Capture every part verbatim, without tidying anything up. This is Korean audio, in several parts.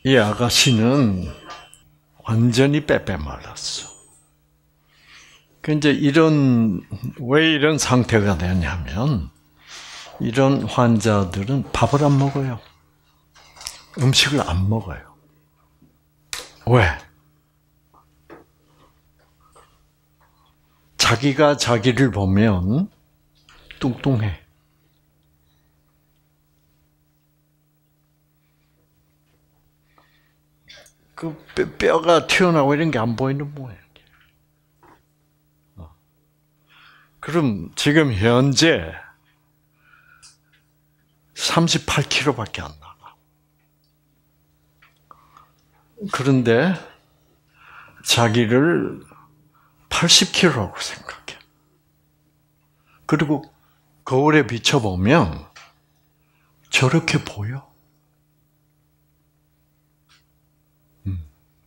이 아가씨는 완전히 빼빼 말랐어. 그 이제 이런 왜 이런 상태가 되냐면 이런 환자들은 밥을 안 먹어요. 음식을 안 먹어요. 왜? 자기가 자기를 보면 뚱뚱해. 그 뼈가 튀어나오고 이런 게 안 보이는 모양. 그럼 지금 현재 삼십팔 킬로그램밖에 안 나가. 그런데 자기를 팔십 킬로그램라고 생각해. 그리고 거울에 비춰보면 저렇게 보여. 음.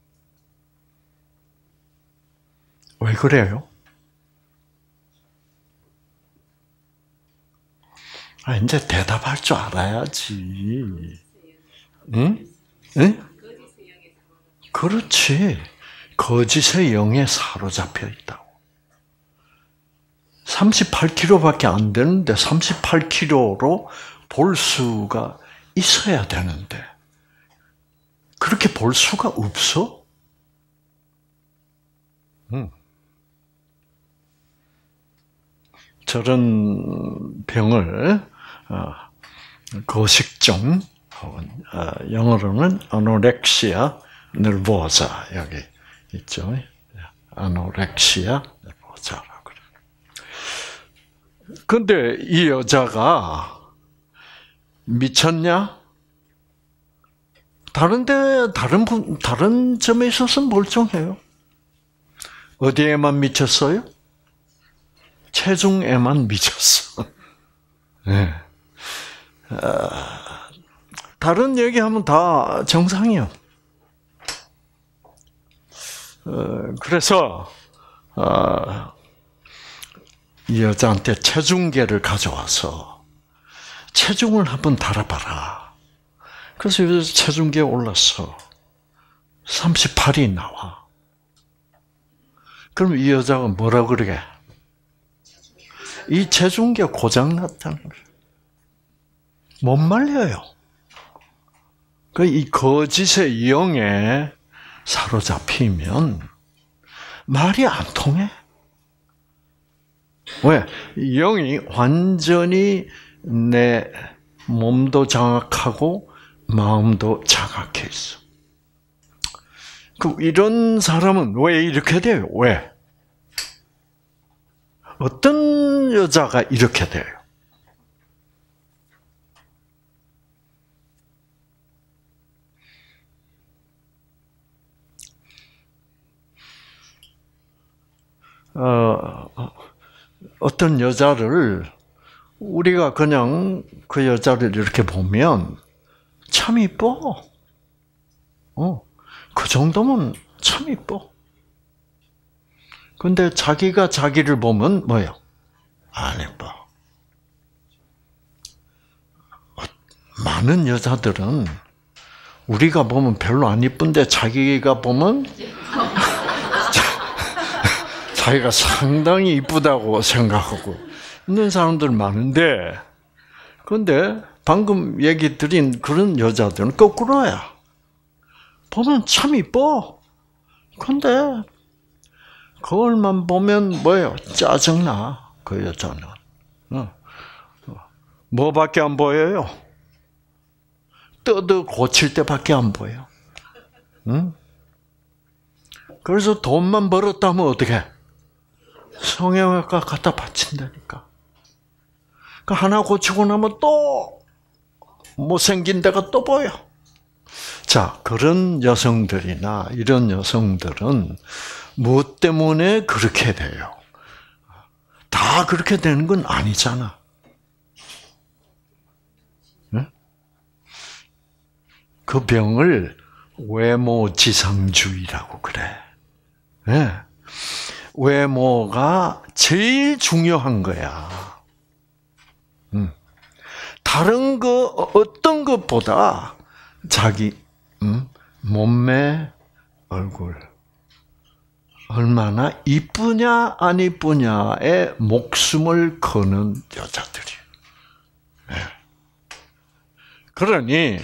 왜 그래요? 아, 이제 대답할 줄 알아야지. 응? 응? 그렇지. 거짓의 영에 사로잡혀 있다고. 삼십팔 킬로그램밖에 안 되는데 삼십팔 킬로그램로 볼 수가 있어야 되는데 그렇게 볼 수가 없어? 응. 저런 병을 거식증 혹은 영어로는 아노렉시아 nervosa 여기 있죠. 아노렉시아 nervosa라고 그래. 근데 이 여자가 미쳤냐? 다른데 다른 분 다른 점에 있어서는 멀쩡해요. 어디에만 미쳤어요? 체중에만 미쳤어. 네. 아, 다른 얘기하면 다 정상이요. 어, 그래서 어, 이 여자한테 체중계를 가져와서 체중을 한번 달아봐라. 그래서 이 여자 체중계에 올랐어. 삼십팔이 나와. 그럼 이 여자가 뭐라 그러게? 이 체중계 고장났다는 거예요. 못 말려요. 그 이 거짓의 영에 사로잡히면 말이 안 통해. 왜? 영이 완전히 내 몸도 장악하고 마음도 장악해 있어. 그 이런 사람은 왜 이렇게 돼요? 왜? 어떤 여자가 이렇게 돼요? 어, 어떤 여자를 우리가 그냥 그 여자를 이렇게 보면 참 이뻐. 어, 그 정도면 참 이뻐. 근데 자기가 자기를 보면 뭐예요? 안 이뻐. 많은 여자들은 우리가 보면 별로 안 이쁜데 자기가 보면 자기가 상당히 이쁘다고 생각하고 있는 사람들 많은데, 그런데 방금 얘기 드린 그런 여자들은 거꾸로야. 보면 참 이뻐. 근데 거울만 보면 뭐예요? 짜증나. 그 여자는. 뭐밖에 안 보여요? 떠도 고칠 때밖에 안 보여. 응? 그래서 돈만 벌었다면 어떻게? 성형외과 갖다 바친다니까. 그 하나 고치고 나면 또 못생긴 데가 또 보여. 자, 그런 여성들이나 이런 여성들은 무엇 때문에 그렇게 돼요? 다 그렇게 되는 건 아니잖아. 네? 그 병을 외모지상주의라고 그래. 네. 외모가 제일 중요한 거야. 음. 다른 거 어떤 것보다 자기 음, 몸매, 얼굴. 얼마나 이쁘냐 안 이쁘냐에 목숨을 거는 여자들이. 네. 그러니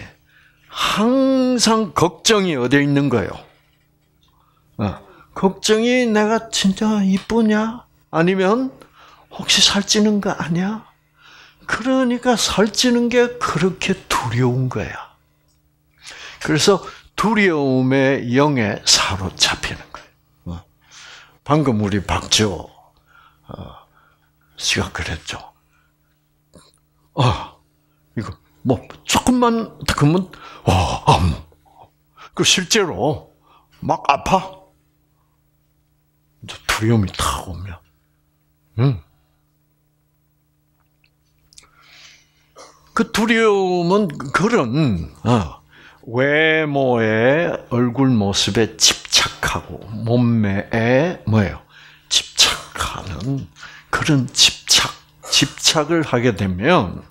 항상 걱정이 어디에 있는 거예요? 어, 걱정이 내가 진짜 이쁘냐? 아니면 혹시 살찌는 거 아니야? 그러니까 살찌는 게 그렇게 두려운 거야. 그래서 두려움의 영에 사로잡히는 거예요. 방금 우리 박지호 씨가 그랬죠. 아, 이거 뭐 조금만 그러면 와, 암. 그 실제로 막 아파. 두려움이 탁 오면, 응. 그 두려움은 그런 어, 외모의 얼굴 모습에 집착하고 몸매에 뭐예요? 집착하는 그런 집착, 집착을 하게 되면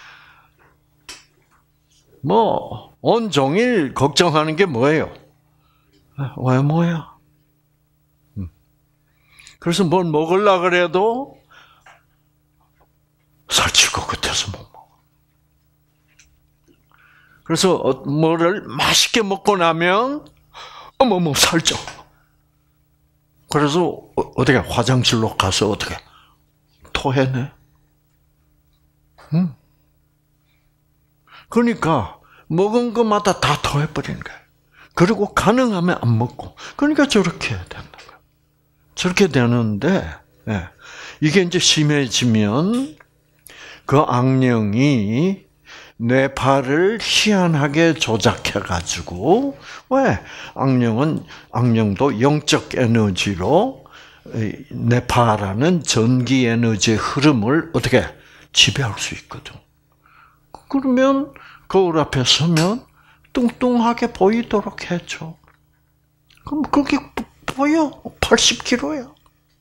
뭐 온종일 걱정하는 게 뭐예요? 외모야. 그래서 뭘 먹으려고 그래도 살찔 것 같아서 못 먹어. 그래서 뭐를 맛있게 먹고 나면 어머머 살쪄. 그래서 어떻게 화장실로 가서 어떻게 토해내? 응? 그러니까 먹은 것마다 다 토해버리는 거야. 그리고 가능하면 안 먹고. 그러니까 저렇게 된다. 저렇게 되는데, 예. 이게 이제 심해지면 그 악령이 뇌파를 희한하게 조작해가지고, 왜? 악령은, 악령도 영적 에너지로 뇌파라는 전기 에너지의 흐름을 어떻게 지배할 수 있거든. 그러면 거울 앞에 서면 뚱뚱하게 보이도록 해줘. 그럼 그게 보여. 팔십 킬로야.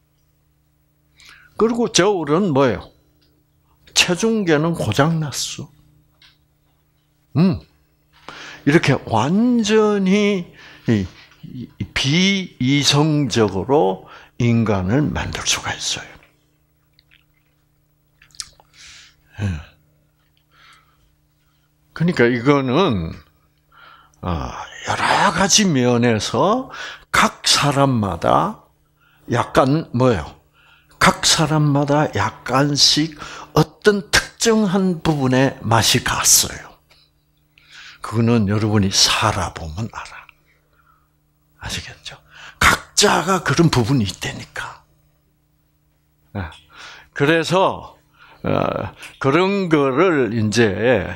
그리고 저울은 뭐예요? 체중계는 고장났어. 음. 이렇게 완전히 비이성적으로 인간을 만들 수가 있어요. 그러니까 이거는 여러 가지 면에서 각 사람마다 약간 뭐예요? 각 사람마다 약간씩 어떤 특정한 부분에 맛이 갔어요. 그거는 여러분이 살아보면 알아. 아시겠죠? 각자가 그런 부분이 있다니까. 그래서 그런 거를 이제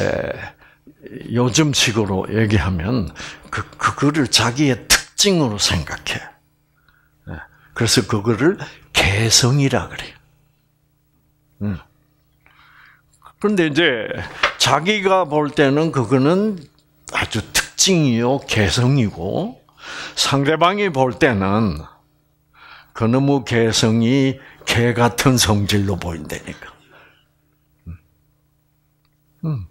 요즘식으로 얘기하면 그 그거를 자기의 특징으로 생각해. 그래서 그거를 개성이라 그래요. 그런데 이제 자기가 볼 때는 그거는 아주 특징이요, 개성이고, 상대방이 볼 때는 그놈의 개성이 개 같은 성질로 보인다니까. 음.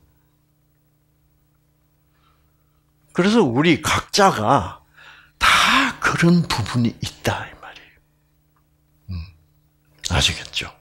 그래서 우리 각자가 다 그런 부분이 있다 이 말이에요. 음. 아시겠죠?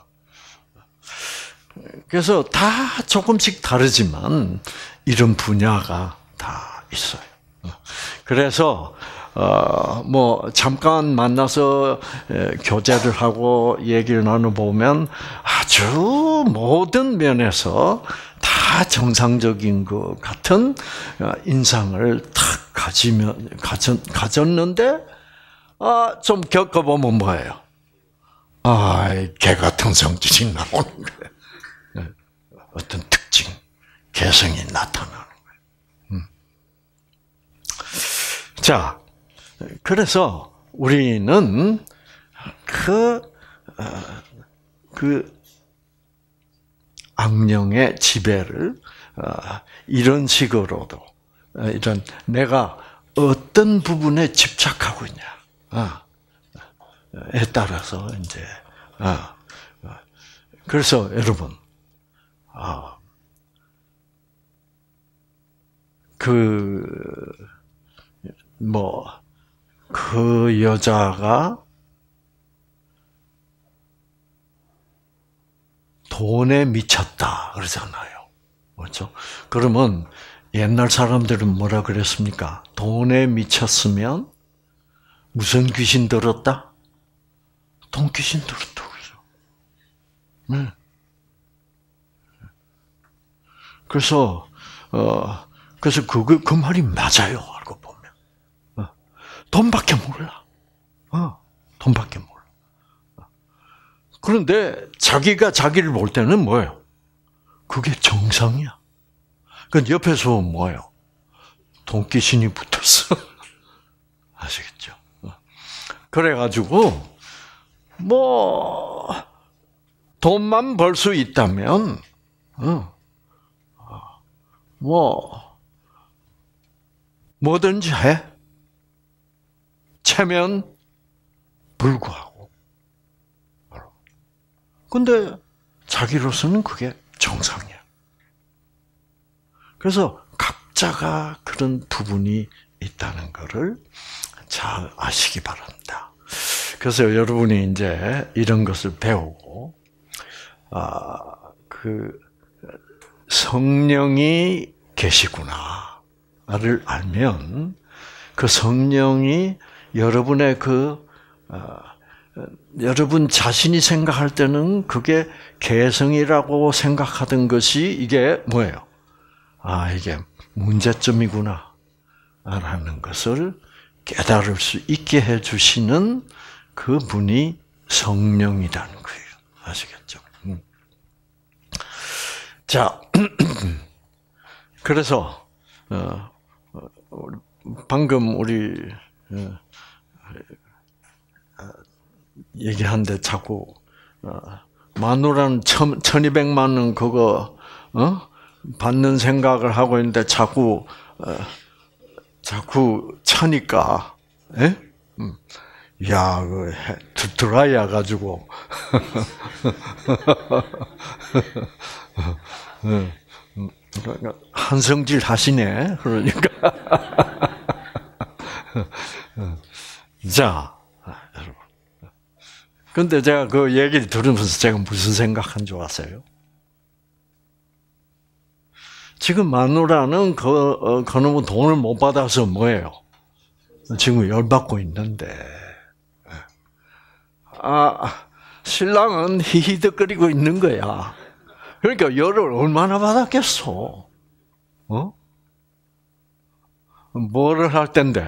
그래서 다 조금씩 다르지만 이런 분야가 다 있어요. 그래서 어, 뭐 잠깐 만나서 교제를 하고 얘기를 나눠보면 아주 모든 면에서 다 정상적인 것 같은 인상을 탁 가지면 가졌, 가졌는데 아, 좀 겪어보면 뭐예요? 아, 개 같은 성질이 나오는 거예요. 어떤 특징, 개성이 나타나는 거예요. 음. 자, 그래서 우리는 그, 어, 그 악령의 지배를 어, 이런 식으로도 어, 이런 내가 어떤 부분에 집착하고 있냐, 어, 에 따라서 이제 어, 어. 그래서 여러분. 아, 그, 뭐, 그 여자가 돈에 미쳤다 그러잖아요. 그렇죠? 그러면 옛날 사람들은 뭐라 그랬습니까? 돈에 미쳤으면 무슨 귀신 들었다? 돈 귀신 들었다 그러죠. 네. 그래서 어 그래서 그, 그 말이 맞아요. 알고 보면 어, 돈밖에 몰라. 어, 돈밖에 몰라. 그런데 자기가 자기를 볼 때는 뭐예요? 그게 정상이야. 그 옆에서 뭐예요? 돈귀신이 붙었어. 아시겠죠? 그래가지고 뭐 돈만 벌 수 있다면 어, 뭐 뭐든지 해. 체면 불구하고. 근데 자기로서는 그게 정상이야. 그래서 각자가 그런 부분이 있다는 것을 잘 아시기 바랍니다. 그래서 여러분이 이제 이런 것을 배우고, 아, 그, 성령이 계시구나를 알면, 그 성령이 여러분의 그, 어, 여러분 자신이 생각할 때는 그게 개성이라고 생각하던 것이 이게 뭐예요? 아, 이게 문제점이구나. 라는 것을 깨달을 수 있게 해주시는 그 분이 성령이라는 거예요. 아시겠죠? 자, 그래서, 어, 방금 우리, 어, 얘기하는데 자꾸, 어, 마누라는 천, 천이백만 원 그거, 어? 받는 생각을 하고 있는데 자꾸, 어, 자꾸 차니까, 예? 음. 야, 그, 드라이야 가지고. 한성질 하시네, 그러니까. 자, 여러분. 근데 제가 그 얘기를 들으면서 제가 무슨 생각한 줄 아세요? 지금 마누라는 그, 어, 그놈은 돈을 못 받아서 뭐예요? 지금 열받고 있는데, 아, 신랑은 히히덕거리고 있는 거야. 그러니까 열을 얼마나 받았겠어? 어? 뭐를 할 텐데?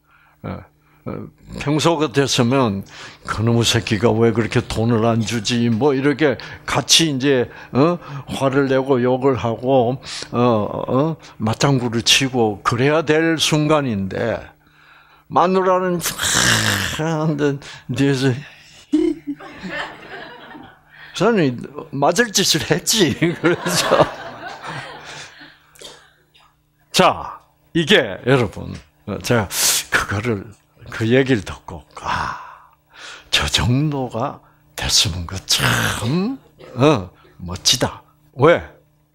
평소 같았으면 그놈의 새끼가 왜 그렇게 돈을 안 주지? 뭐 이렇게 같이 이제 어? 화를 내고 욕을 하고 어, 어? 맞장구를 치고 그래야 될 순간인데 마누라는 하는데 뒤에서 저는 맞을 짓을 했지. 그래서 자 이게 여러분 제가 그거를 그 얘기를 듣고 아, 저 정도가 됐으면 그 참 어, 멋지다. 왜?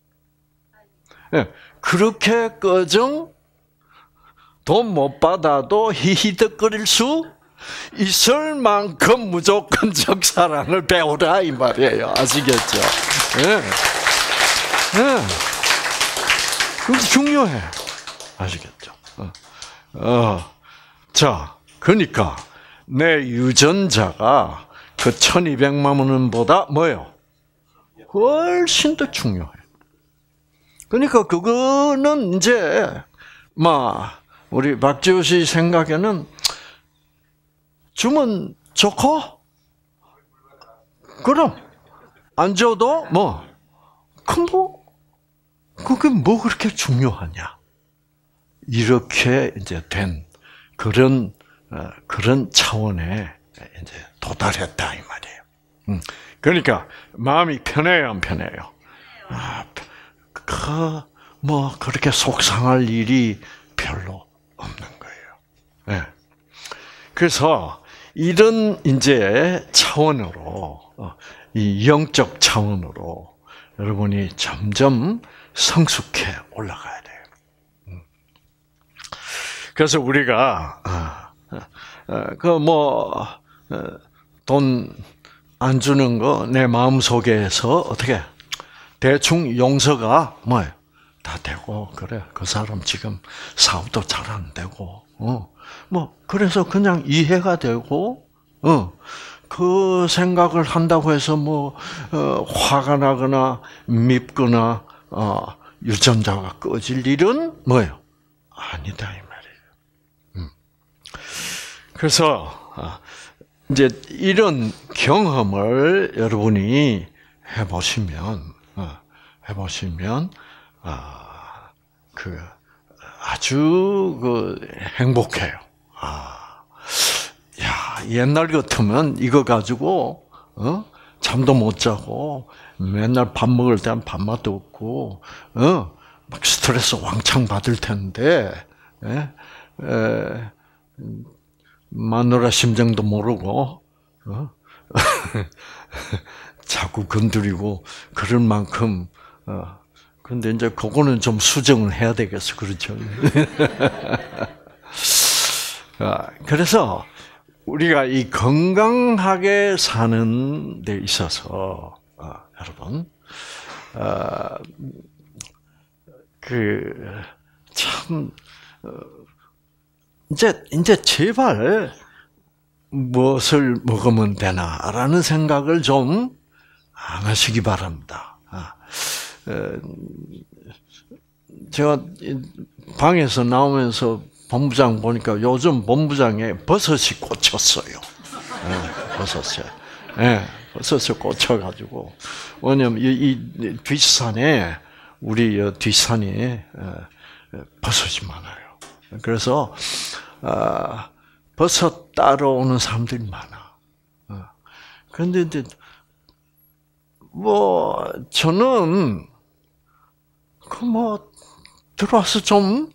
네, 그렇게 꺼정 돈 못 받아도 히히덕거릴 수 있을 만큼 무조건적 사랑을 배우라 이 말이에요. 아시겠죠? 네. 네. 그게 중요해. 아시겠죠? 어. 어. 자, 그러니까 내 유전자가 그 천이백만 원보다 뭐예요? 훨씬 더 중요해. 그러니까 그거는 이제 막 우리 박지호 씨 생각에는 주면 좋고 그럼 안 줘도 뭐 그 뭐 그게 뭐 그렇게 중요하냐? 이렇게 이제 된 그런 어, 그런 차원에 이제 도달했다 이 말이에요. 음, 그러니까 마음이 편해요, 안 편해요? 아, 그 뭐 그렇게 속상할 일이 별로 없는 거예요. 네. 그래서 이런 이제 차원으로 어, 이 영적 차원으로 여러분이 점점 성숙해 올라가야 돼요. 음. 그래서 우리가 그 뭐 돈 안 주는 거 내 마음 속에서 어떻게 대충 용서가 뭐예요? 다 되고 그래 그 사람 지금 사업도 잘 안 되고 어 뭐 그래서 그냥 이해가 되고 어 그 생각을 한다고 해서 뭐 어, 화가 나거나 밉거나 어, 유전자가 꺼질 일은 뭐예요? 아니다 이 말이에요. 음. 그래서 어, 이제 이런 경험을 여러분이 해보시면 어, 해보시면 아, 그 아주 그 행복해요. 아, 야 옛날 같으면 이거 가지고 어? 잠도 못 자고 맨날 밥 먹을 때는 밥맛도 없고 어? 막 스트레스 왕창 받을 텐데 예? 에, 마누라 심정도 모르고 어? 자꾸 건드리고 그럴 만큼 어. 근데 이제 그거는 좀 수정을 해야 되겠어, 그렇죠? 그래서 우리가 이 건강하게 사는 데 있어서 어, 여러분, 어, 그참 어, 이제 이제 제발 무엇을 먹으면 되나라는 생각을 좀 안 하시기 바랍니다. 아, 어, 제가 방에서 나오면서 본부장 보니까 요즘 본부장에 버섯이 꽂혔어요. 네, 버섯에. 네, 버섯에 꽂혀가지고. 왜냐면 이, 이 뒷산에, 우리 뒷산에 버섯이 많아요. 그래서, 아, 버섯 따러 오는 사람들이 많아. 그런데 이제, 뭐, 저는, 그, 뭐, 들어와서 좀,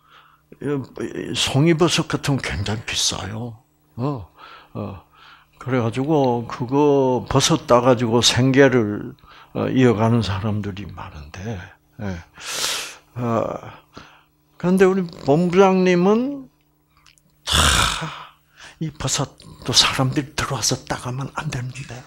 송이버섯 같은 건 굉장히 비싸요. 어, 어. 그래가지고, 그거 버섯 따가지고 생계를 이어가는 사람들이 많은데, 예. 어, 그런데 우리 본부장님은, 다, 이 버섯도 사람들이 들어와서 따가면 안 되는데.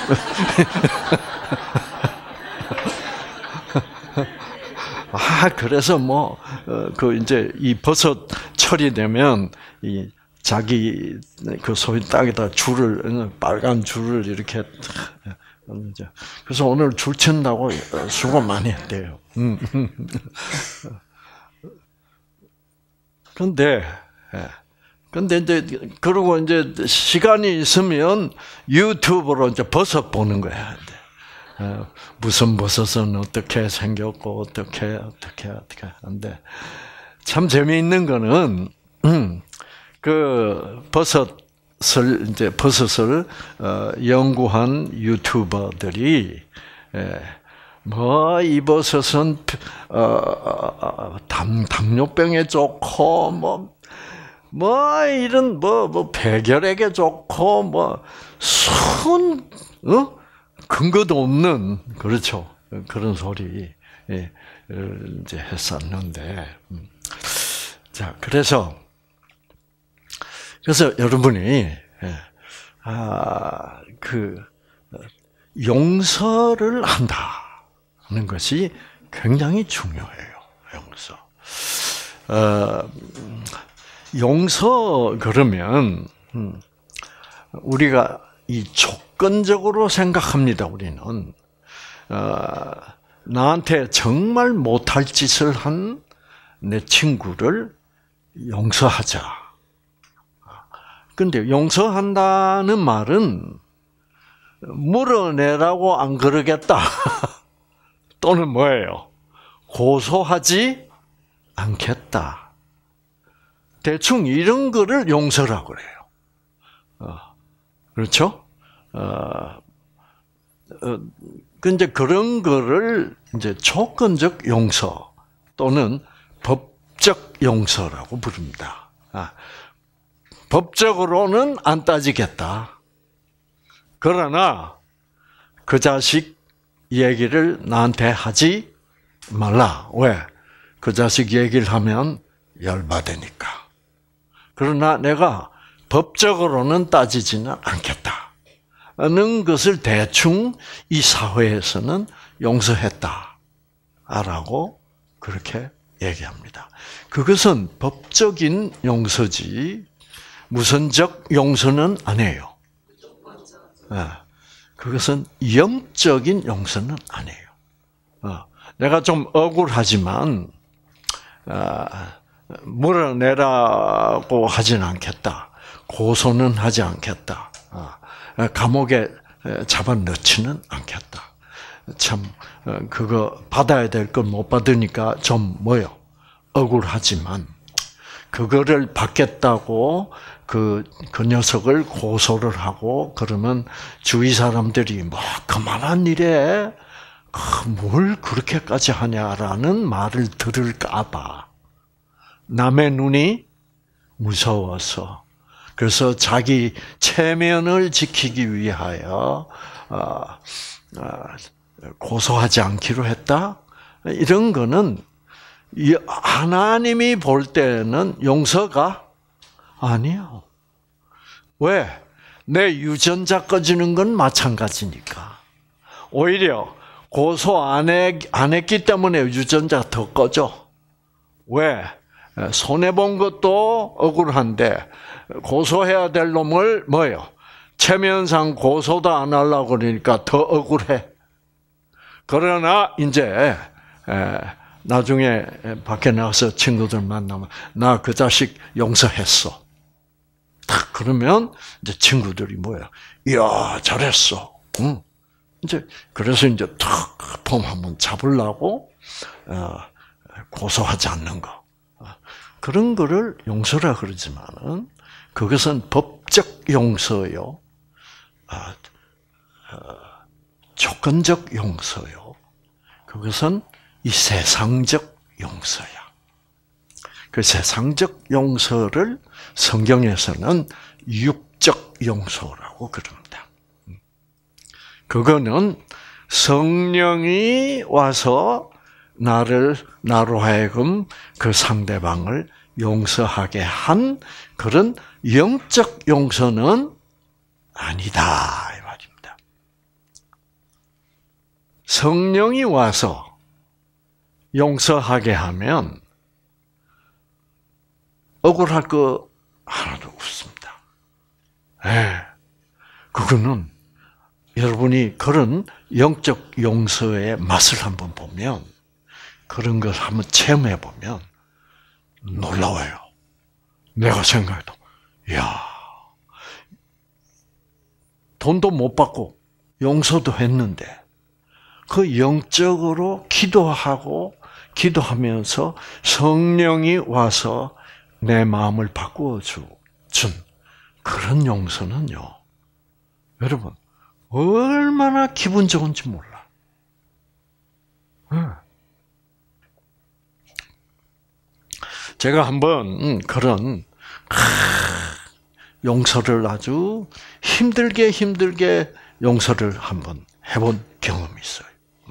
아, 그래서 뭐, 그, 이제, 이 버섯 철이 되면, 이, 자기, 그 소위 땅에다 줄을, 빨간 줄을 이렇게, 그래서 오늘 줄 친다고 수고 많이 했대요. 근데, 근데 이제, 그러고 이제 시간이 있으면 유튜브로 이제 버섯 보는 거야. 무슨 버섯은 어떻게 생겼고 어떻게 어떻게 어떻게 하는데 참 재미있는 거는 음, 그 버섯을 이제 버섯을 어, 연구한 유튜버들이 뭐 이 버섯은 어, 어, 당 당뇨병에 좋고 뭐 뭐 이런 뭐 뭐 폐결핵에 좋고 뭐 순 어? 근거도 없는 그렇죠 그런 소리 예, 이제 했었는데 자 그래서 그래서 여러분이 예, 아그 용서를 한다는 것이 굉장히 중요해요. 용서 어, 용서 그러면 음, 우리가 이 조건적으로 생각합니다. 우리는 어, 나한테 정말 못할 짓을 한 내 친구를 용서하자. 근데 용서한다는 말은 물어내라고 안 그러겠다. 또는 뭐예요? 고소하지 않겠다. 대충 이런 거를 용서라고 그래요. 어. 그렇죠? 어, 어, 근데 그런 거를 이제 조건적 용서 또는 법적 용서라고 부릅니다. 아, 법적으로는 안 따지겠다. 그러나 그 자식 얘기를 나한테 하지 말라. 왜? 그 자식 얘기를 하면 열받으니까. 그러나 내가 법적으로는 따지지는 않겠다. 는 것을 대충 이 사회에서는 용서했다. 라고 그렇게 얘기합니다. 그것은 법적인 용서지 무선적 용서는 아니에요. 네. 그것은 영적인 용서는 아니에요. 어. 내가 좀 억울하지만 어, 물어내라고 하진 않겠다. 고소는 하지 않겠다. 어. 감옥에 잡아넣지는 않겠다. 참 그거 받아야 될 걸 못 받으니까 좀 뭐요? 억울하지만 그거를 받겠다고 그, 그 녀석을 고소를 하고 그러면 주위 사람들이 뭐 그만한 일에 뭘 그렇게까지 하냐라는 말을 들을까 봐 남의 눈이 무서워서 그래서 자기 체면을 지키기 위하여 고소하지 않기로 했다. 이런 거는 하나님이 볼 때는 용서가 아니요. 왜? 내 유전자 꺼지는 건 마찬가지니까. 오히려 고소 안, 해, 안 했기 때문에 유전자가 더 꺼져. 왜? 손해본 것도 억울한데 고소해야 될 놈을 뭐예요? 체면상 고소도 안 하려고 그러니까 더 억울해. 그러나 이제 나중에 밖에 나가서 친구들 만나면 나 그 자식 용서했어. 딱 그러면 이제 친구들이 뭐야? 이야 잘했어. 응. 이제 그래서 이제 탁폼 한번 잡으려고 고소하지 않는 거. 그런 거를 용서라 그러지만은 그것은 법적 용서요, 아, 어, 조건적 용서요. 그것은 이 세상적 용서야. 그 세상적 용서를 성경에서는 육적 용서라고 그럽니다. 그거는 성령이 와서 나를 나로 하여금 그 상대방을 용서하게 한 그런 영적 용서는 아니다 이 말입니다. 성령이 와서 용서하게 하면 억울할 거 하나도 없습니다. 예, 그거는 여러분이 그런 영적 용서의 맛을 한번 보면 그런 걸 한번 체험해 보면 놀라워요. 내가 생각해도, 이야, 돈도 못 받고 용서도 했는데 그 영적으로 기도하고 기도하면서 성령이 와서 내 마음을 바꾸어 준 그런 용서는요. 여러분 얼마나 기분 좋은지 몰라. 제가 한번 그런 용서를 아주 힘들게 힘들게 용서를 한번 해본 경험이 있어요.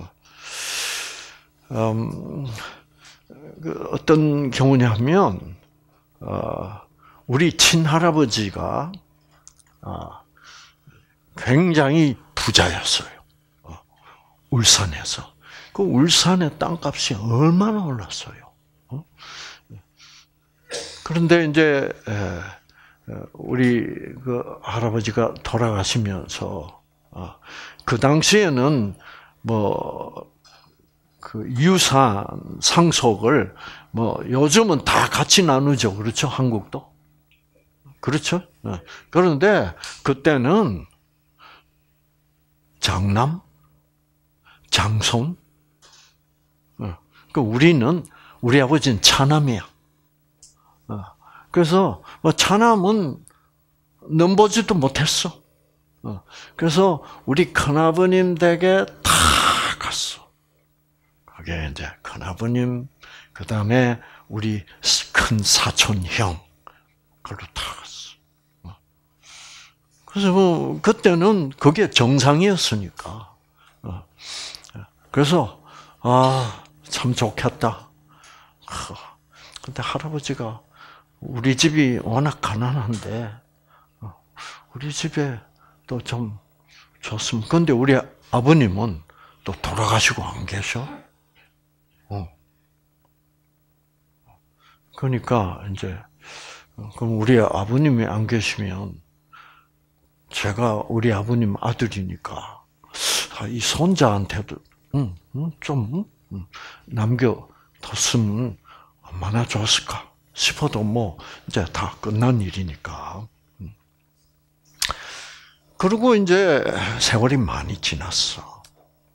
음, 그 어떤 경우냐면 어, 우리 친할아버지가 어, 굉장히 부자였어요. 어, 울산에서. 그 울산의 땅값이 얼마나 올랐어요. 어? 그런데 이제 우리 그 할아버지가 돌아가시면서 그 당시에는 뭐 그 유산 상속을 뭐 요즘은 다 같이 나누죠, 그렇죠? 한국도 그렇죠? 그런데 그때는 장남, 장손. 그 우리는 우리 아버지는 차남이야. 그래서 뭐 차남은 넘보지도 못했어. 그래서 우리 큰아버님 댁에 다 갔어. 그게 이제 큰아버님, 그 다음에 우리 큰 사촌 형, 그걸로 다 갔어. 그래서 뭐 그때는 그게 정상이었으니까. 그래서 아, 참 좋겠다. 근데 할아버지가 우리 집이 워낙 가난한데 우리 집에 또 좀 줬으면. 근데 우리 아버님은 또 돌아가시고 안 계셔. 어. 그러니까 이제 그럼 우리 아버님이 안 계시면 제가 우리 아버님 아들이니까 이 손자한테도 음, 음, 좀 음, 남겨뒀으면 얼마나 좋았을까 싶어도 뭐 이제 다 끝난 일이니까. 그리고 이제 세월이 많이 지났어.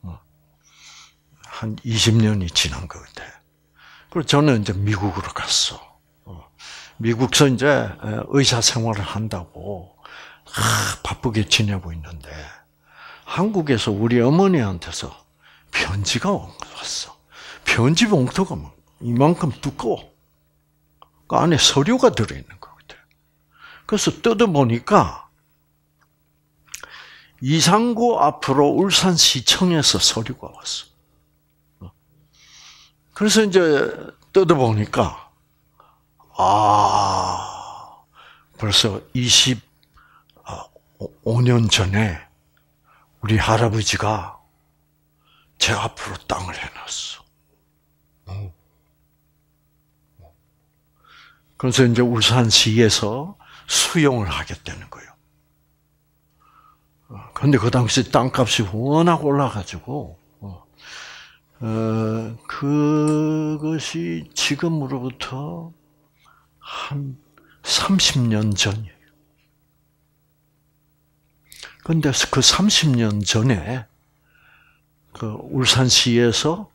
한 이십 년이 지난 것 같아. 그리고 저는 이제 미국으로 갔어. 미국서 이제 의사 생활을 한다고 바쁘게 지내고 있는데 한국에서 우리 어머니한테서 편지가 왔어. 편지 봉투가 이만큼 두꺼워. 그 안에 서류가 들어있는 것 같아. 그래서 뜯어보니까 이상구 앞으로 울산시청에서 서류가 왔어. 그래서 이제 뜯어보니까 아, 벌써 이십오 년 전에 우리 할아버지가 제 앞으로 땅을 해놨어. 그래서 이제 울산시에서 수용을 하겠다는 거예요. 근데 그 당시 땅값이 워낙 올라가지고, 어, 그것이 지금으로부터 한 삼십 년 전이에요. 근데 그 삼십 년 전에, 그 울산시에서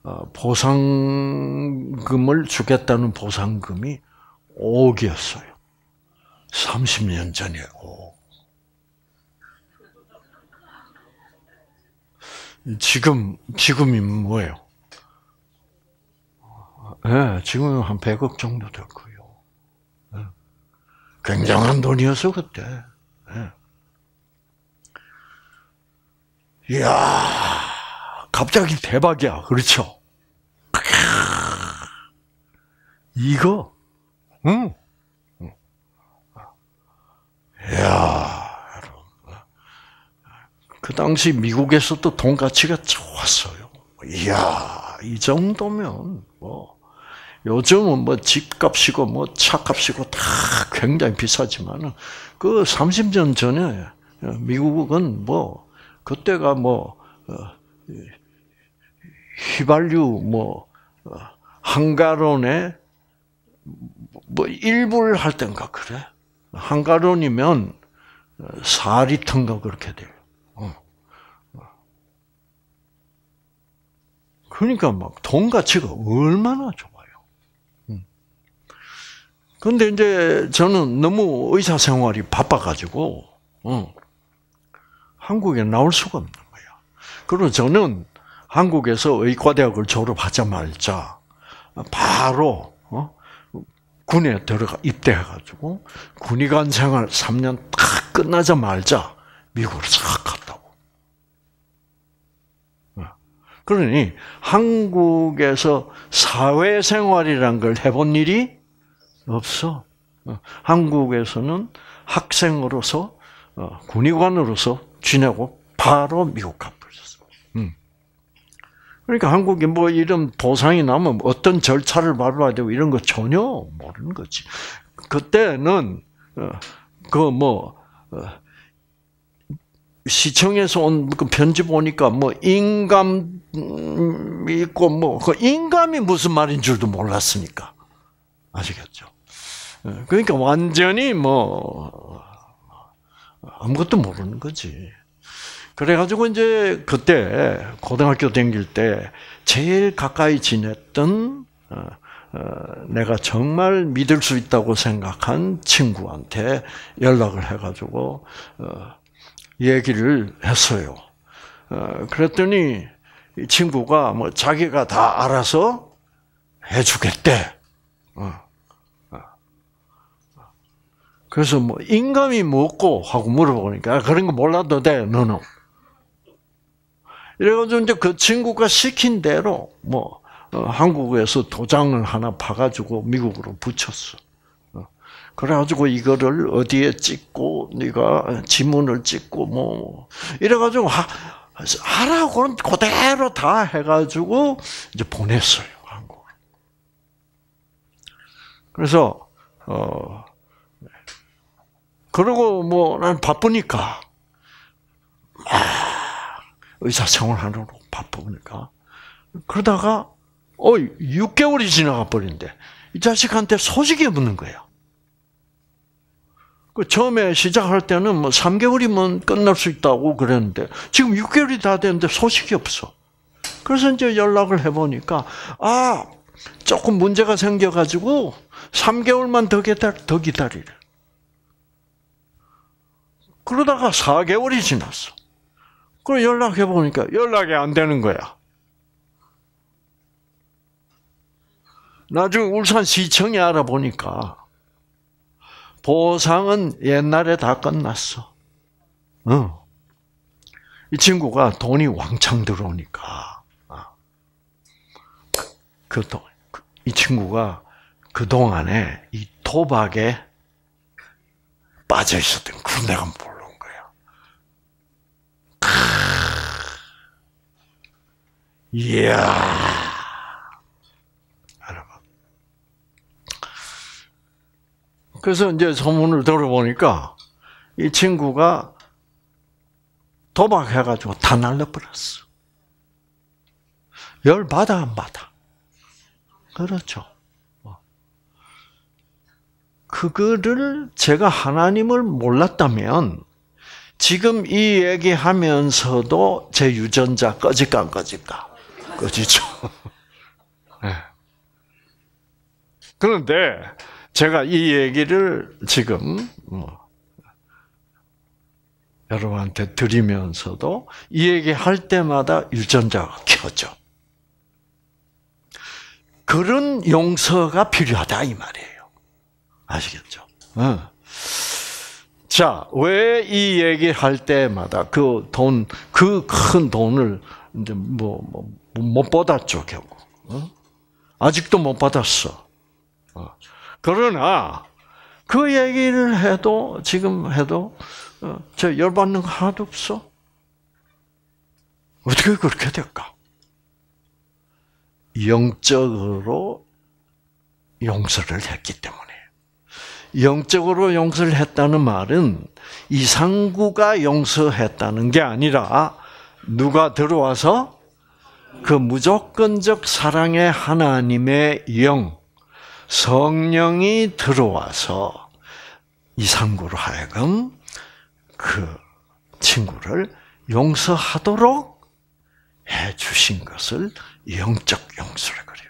보상금을 주겠다는 보상금이 오억이었어요. 삼십 년 전에 오억. 지금, 지금이 뭐예요? 예, 네, 지금은 한 백억 정도 될 거예요. 네. 굉장한 돈이었어, 그때. 네. 이야, 갑자기 대박이야. 그렇죠? 이거, 응. 이야. 그 당시 미국에서도 돈 가치가 좋았어요. 이야, 이 정도면 뭐 요즘은 뭐 집값이고 뭐 차값이고 다 굉장히 비싸지만은 그 삼십 년 전에 미국은 뭐 그때가 뭐 휘발유 뭐 한 가론에 뭐 일 불 할 땐가 그래. 한 가론이면 사 리터인가 그렇게 돼요. 그러니까 막 돈 가치가 얼마나 좋아요. 그런데 이제 저는 너무 의사 생활이 바빠가지고 어, 한국에 나올 수가 없는 거예요. 그리고 저는 한국에서 의과대학을 졸업하자마자 바로 어, 군에 들어가 입대해가지고 군의관 생활 삼 년 딱 끝나자마자 미국으로 싹 갔다고. 그러니 한국에서 사회생활이란 걸 해본 일이 없어. 한국에서는 학생으로서 군의관으로서 지내고 바로 미국 가버렸어. 그러니까 한국에 뭐 이런 보상이 나면 어떤 절차를 밟아야 되고 이런 거 전혀 모르는 거지. 그때는 그 뭐 시청에서 온 그 편지 보니까 뭐 인감 있고 뭐 그 인감이 무슨 말인 줄도 몰랐으니까 아시겠죠? 그러니까 완전히 뭐 아무것도 모르는 거지. 그래가지고 이제 그때 고등학교 다닐 때 제일 가까이 지냈던 내가 정말 믿을 수 있다고 생각한 친구한테 연락을 해가지고 얘기를 했어요. 어, 그랬더니 이 친구가 뭐 자기가 다 알아서 해주겠대. 어, 어. 그래서 뭐 인감이 뭐고 하고 물어보니까 그런 거 몰라도 돼, 너는. 이래가지고 이제 그 친구가 시킨 대로 뭐 어, 한국에서 도장을 하나 파가지고 미국으로 붙였어. 어. 그래가지고 이거를 어디에 찍고 네가 지문을 찍고 뭐 이래가지고 하, 하라고는 그대로 다 해가지고 이제 보냈어요 한국으로. 그래서 어 그리고 뭐 난 바쁘니까 아, 의사생활 하느라고 바쁘니까 그러다가 어 육 개월이 지나가 버린데 이 자식한테 소식이 없는 거예요. 그 처음에 시작할 때는 뭐 삼 개월이면 끝날 수 있다고 그랬는데 지금 육 개월이 다 됐는데 소식이 없어. 그래서 이제 연락을 해보니까 아 조금 문제가 생겨가지고 삼 개월만 더 기다려, 더 기다리래. 그러다가 사 개월이 지났어. 그래 연락해보니까 연락이 안 되는 거야. 나중에 울산시청에 알아보니까 보상은 옛날에 다 끝났어. 어. 이 친구가 돈이 왕창 들어오니까, 그, 그, 이 친구가 그동안에 이 도박에 빠져 있었던 그 내가 모르는 거야. 이야. 그래서 이제 소문을 들어보니까 이 친구가 도박해가지고 다 날려버렸어. 열 받아 안 받아? 그렇죠. 그거를 제가 하나님을 몰랐다면 지금 이 얘기하면서도 제 유전자 꺼질까 안 꺼질까? 꺼지죠. 네. 그런데 제가 이 얘기를 지금 뭐 여러분한테 드리면서도 이 얘기할 때마다 유전자가 켜져. 그런 용서가 필요하다 이 말이에요. 아시겠죠? 어. 자, 왜 이 얘기할 때마다 그 돈, 그 큰 돈을 이제 뭐 못 받았죠 결국. 어? 아직도 못 받았어. 어. 그러나 그 얘기를 해도 지금 해도 어, 저 열받는 거 하나도 없어. 어떻게 그렇게 될까? 영적으로 용서를 했기 때문에. 영적으로 용서를 했다는 말은 이상구가 용서했다는 게 아니라 누가 들어와서 그 무조건적 사랑의 하나님의 영, 성령이 들어와서 이상구로 하여금 그 친구를 용서하도록 해 주신 것을 영적 용서를 그래요.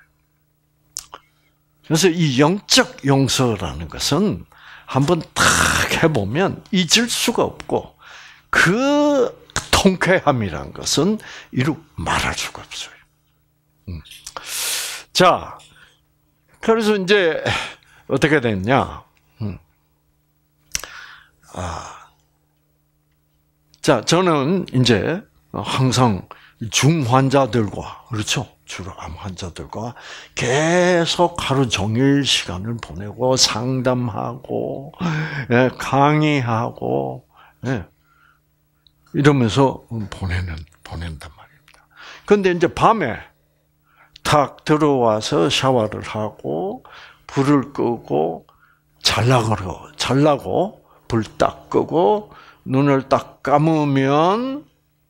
그래서 이 영적 용서라는 것은 한번 딱 해보면 잊을 수가 없고 그 통쾌함이란 것은 이루 말할 수가 없어요. 자, 그래서 이제 어떻게 됐냐? 아, 자, 저는 이제 항상 중환자들과, 그렇죠? 주로 암 환자들과 계속 하루 종일 시간을 보내고 상담하고 강의하고 이러면서 보내는 보낸단 말입니다. 그런데 이제 밤에 탁 들어와서 샤워를 하고 불을 끄고 잘라고 잘라고 불 딱 끄고 눈을 딱 감으면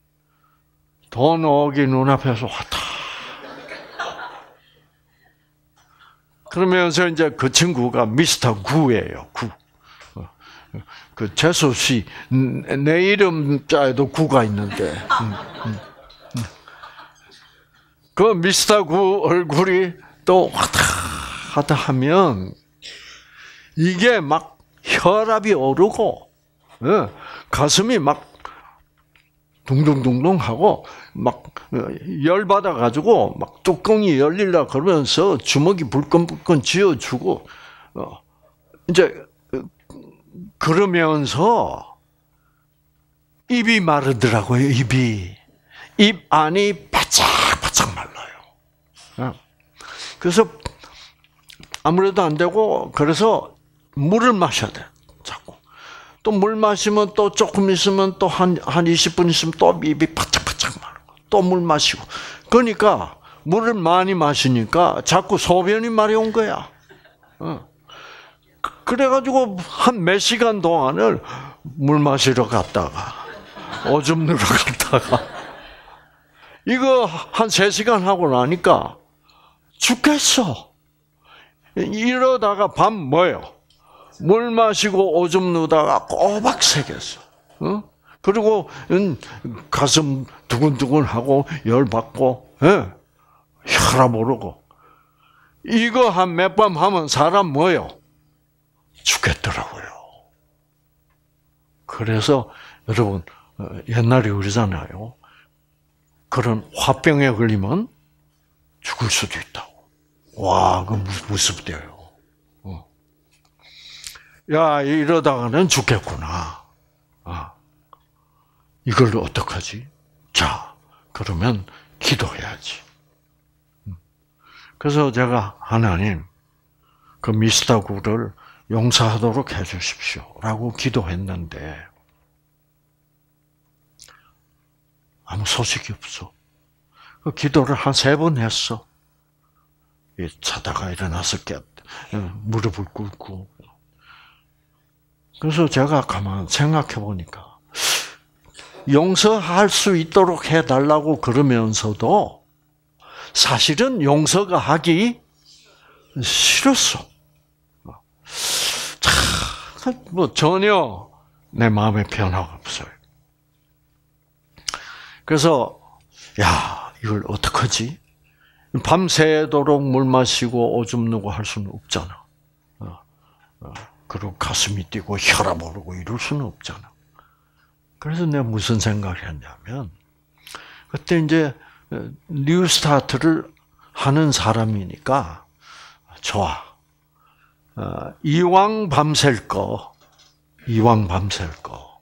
돈 오기 눈앞에서 왔다. 그러면서 이제 그 친구가 미스터 구예요. 구. 그 재수 씨 내 이름자에도 구가 있는데 그 미스터 구 얼굴이 또 왔다 하다 하면 이게 막 혈압이 오르고 가슴이 막 둥둥둥둥 하고 막 열 받아 가지고 막 뚜껑이 열리려 그러면서 주먹이 불끈불끈 쥐어주고 어 이제 그러면서 입이 마르더라고요. 입이 입 안이 바짝바짝 말라요. 그래서 아무래도 안 되고 그래서 물을 마셔야 돼. 자꾸. 또 물 마시면 또 조금 있으면 또 한, 한 이십 분 있으면 또 입이 바짝바짝 마르고 또 물 마시고. 그러니까 물을 많이 마시니까 자꾸 소변이 마려운 거야. 어. 그래가지고 한 몇 시간 동안을 물 마시러 갔다가 오줌 누러 갔다가 이거 한 세 시간 하고 나니까 죽겠어. 이러다가 밤 뭐요? 물 마시고 오줌 누다가 꼬박 새겠어. 어? 그리고 가슴 두근두근하고 열받고, 예? 혈압 오르고. 이거 한 몇 번 하면 사람 뭐요? 죽겠더라고요. 그래서 여러분 옛날에 그러잖아요. 그런 화병에 걸리면 죽을 수도 있다고. 와, 그 무섭대요. 어. 야, 이러다가는 죽겠구나. 아, 이걸 어떡하지? 자, 그러면 기도해야지. 그래서 제가 하나님, 그 미스터구를 용서하도록 해주십시오라고 기도했는데 아무 소식이 없어. 그 기도를 한 세 번 했어. 자다가 일어나서 깨, 무릎을 꿇고. 그래서 제가 가만 생각해 보니까 용서할 수 있도록 해달라고 그러면서도 사실은 용서가 하기 싫었어. 참, 뭐 전혀 내 마음에 변화가 없어요. 그래서 야, 이걸 어떡하지? 밤새도록 물 마시고 오줌 누고 할 수는 없잖아. 어, 어, 그리고 가슴이 뛰고 혈압 오르고 이럴 수는 없잖아. 그래서 내가 무슨 생각을 했냐면 그때 이제 뉴스타트를 하는 사람이니까 좋아. 어, 이왕 밤샐 거, 이왕 밤샐 거.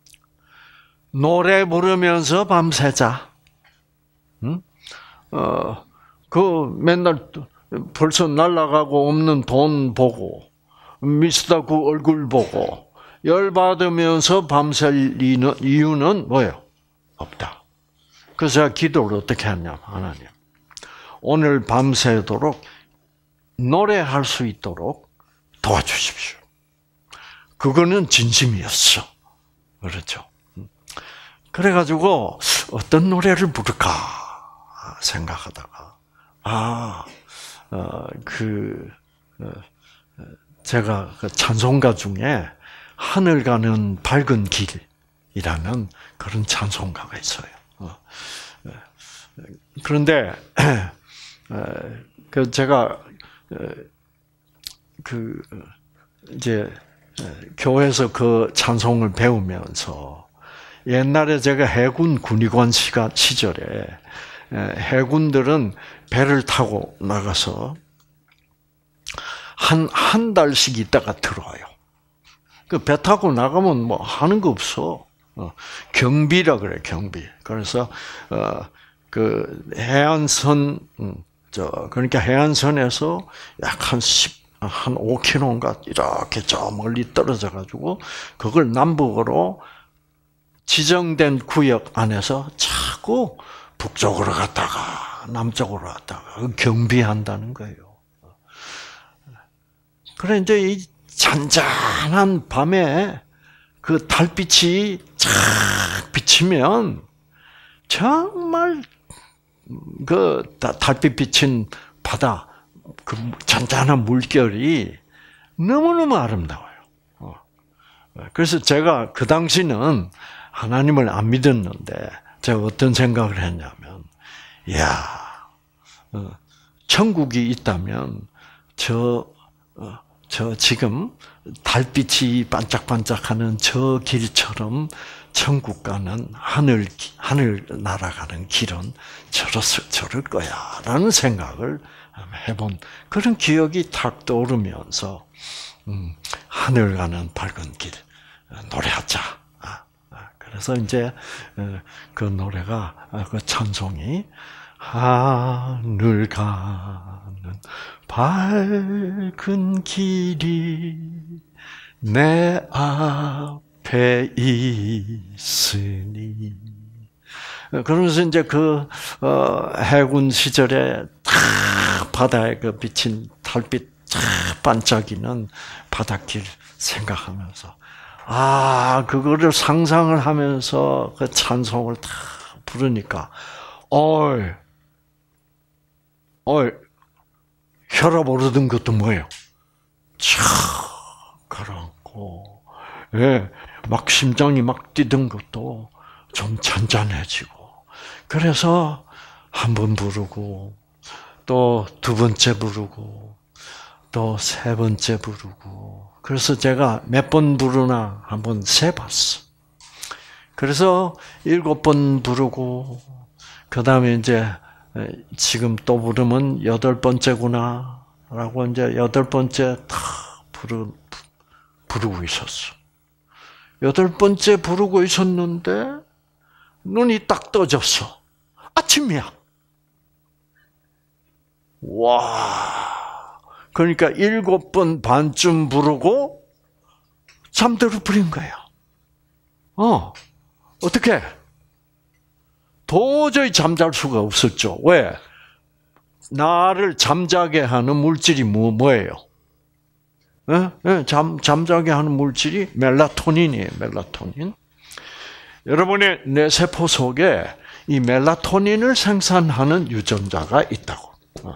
노래 부르면서 밤새자. 응? 어, 그 맨날 벌써 날아가고 없는 돈 보고 미스터 그 얼굴 보고 열받으면서 밤샐 이유는 뭐예요? 없다. 그래서 제가 기도를 어떻게 하냐면 하나님, 오늘 밤새도록 노래할 수 있도록 도와주십시오. 그거는 진심이었어. 그렇죠. 그래가지고 어떤 노래를 부를까 생각하다가 아, 어, 그 어, 제가 그 찬송가 중에 하늘 가는 밝은 길이라는 그런 찬송가가 있어요. 어, 그런데 그 제가 그 이제 교회에서 그 찬송을 배우면서 옛날에 제가 해군 군의관 시간 시절에 해군들은 배를 타고 나가서 한, 한 달씩 있다가 들어와요. 그 배 타고 나가면 뭐 하는 거 없어. 어, 경비라 그래, 경비. 그래서, 어, 그, 해안선, 음, 저, 그러니까 해안선에서 약 한 십, 한 오 킬로미터인가 이렇게 저 멀리 떨어져 가지고 그걸 남북으로 지정된 구역 안에서 자꾸 북쪽으로 갔다가 남쪽으로 갔다가 경비한다는 거예요. 그래 이제 이 잔잔한 밤에 그 달빛이 쫙 비치면 정말 그 달빛 비친 바다 그 잔잔한 물결이 너무너무 아름다워요. 그래서 제가 그 당시는 하나님을 안 믿었는데 제가 어떤 생각을 했냐면, 이야, 천국이 있다면 저, 저 지금 달빛이 반짝반짝하는 저 길처럼 천국 가는 하늘, 하늘 날아가는 길은 저랬을, 저럴 거야. 라는 생각을 해본 그런 기억이 탁 떠오르면서, 음, 하늘 가는 밝은 길, 노래하자. 그래서 이제 그 노래가 그 찬송이 하늘 가는 밝은 길이 내 앞에 있으니. 그러면서 이제 그 어, 해군 시절에 탁 바다에 그 비친 달빛 탁 반짝이는 바닷길 생각하면서 아 그거를 상상을 하면서 그 찬송을 탁 부르니까 어이 어이 혈압 오르던 것도 뭐예요? 촥 가라앉고, 예, 막 심장이 막 뛰던 것도 좀 잔잔해지고. 그래서 한 번 부르고 또 두 번째 부르고 또 세 번째 부르고. 그래서 제가 몇 번 부르나 한번 세봤어. 그래서 일곱 번 부르고 그 다음에 이제 지금 또 부르면 여덟 번째구나라고 이제 여덟 번째 다 부르 부르고 있었어. 여덟 번째 부르고 있었는데 눈이 딱 떠졌어. 아침이야. 와. 그러니까 일곱 번 반쯤 부르고 잠들어 버린 거예요. 어. 어떻게? 도저히 잠잘 수가 없었죠. 왜? 나를 잠자게 하는 물질이 뭐, 뭐예요? 예? 예, 잠, 잠자게 하는 물질이 멜라토닌이에요, 멜라토닌. 여러분의 뇌세포 속에 이 멜라토닌을 생산하는 유전자가 있다고.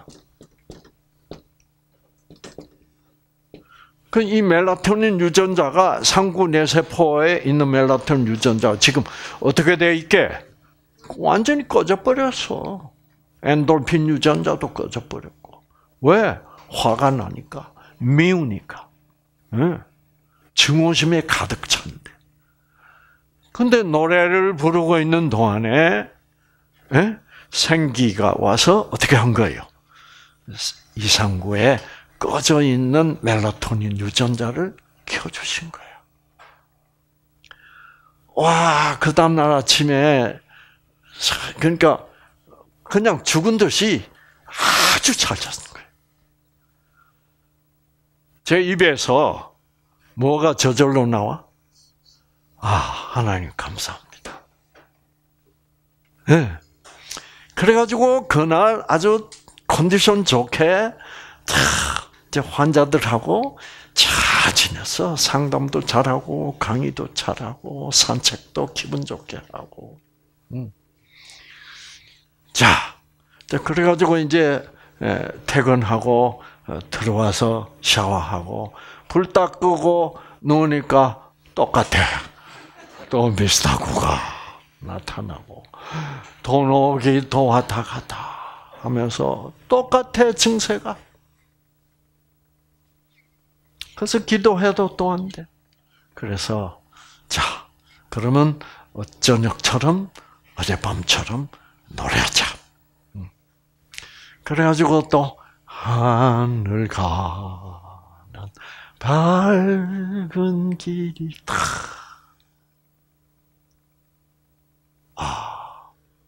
그 이 멜라토닌 유전자가 상구 뇌세포에 있는 멜라토닌 유전자가 지금 어떻게 돼 있게? 완전히 꺼져버렸어. 엔돌핀 유전자도 꺼져버렸고. 왜? 화가 나니까. 미우니까. 네. 증오심에 가득 찬데. 근데 노래를 부르고 있는 동안에 네? 생기가 와서 어떻게 한 거예요? 이상구에 꺼져 있는 멜라토닌 유전자를 켜주신 거예요. 와, 그 다음날 아침에 그러니까 그냥 죽은 듯이 아주 잘 잤어요. 제 입에서 뭐가 저절로 나와? 아, 하나님 감사합니다. 네. 그래가지고 그날 아주 컨디션 좋게 이제 환자들하고 잘 지냈어. 상담도 잘하고 강의도 잘하고 산책도 기분 좋게 하고. 음. 자, 그래가지고 이제 퇴근하고 들어와서 샤워하고 불 딱 끄고 누우니까 똑같아. 또 미스터구가 나타나고 돈 오기 돈 왔다 갔다 하면서 똑같아 증세가. 그래서 기도해도 또 안 돼. 그래서 자 그러면 저녁처럼 어젯밤처럼 노래하자. 그래가지고 또 하늘 가는 밝은 길이 다. 아,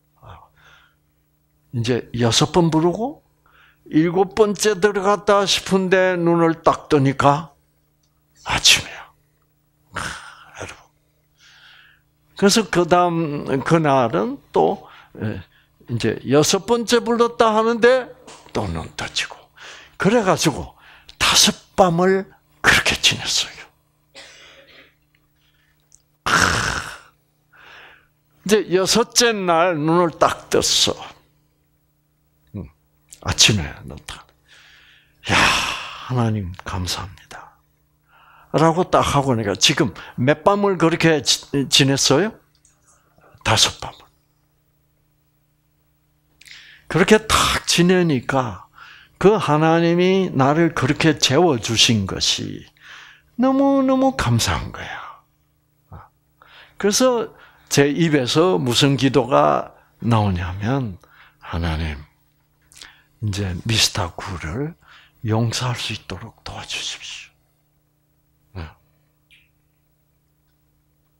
이제 여섯 번 부르고 일곱 번째 들어갔다 싶은데 눈을 딱 뜨니까 아침이야. 아, 여러분. 그래서 그 다음 그날은 또 이제 여섯 번째 불렀다 하는데 또 눈 떠지고. 그래가지고 다섯 밤을 그렇게 지냈어요. 이제 여섯째 날 눈을 딱 떴어. 아침에 눈 딱. 야, 하나님 감사합니다. 라고 딱 하고 내가 지금 몇 밤을 그렇게 지냈어요? 다섯 밤을. 그렇게 탁 지내니까 그 하나님이 나를 그렇게 재워주신 것이 너무너무 감사한 거야. 그래서 제 입에서 무슨 기도가 나오냐면 하나님 이제 미스터 구를 용서할 수 있도록 도와주십시오.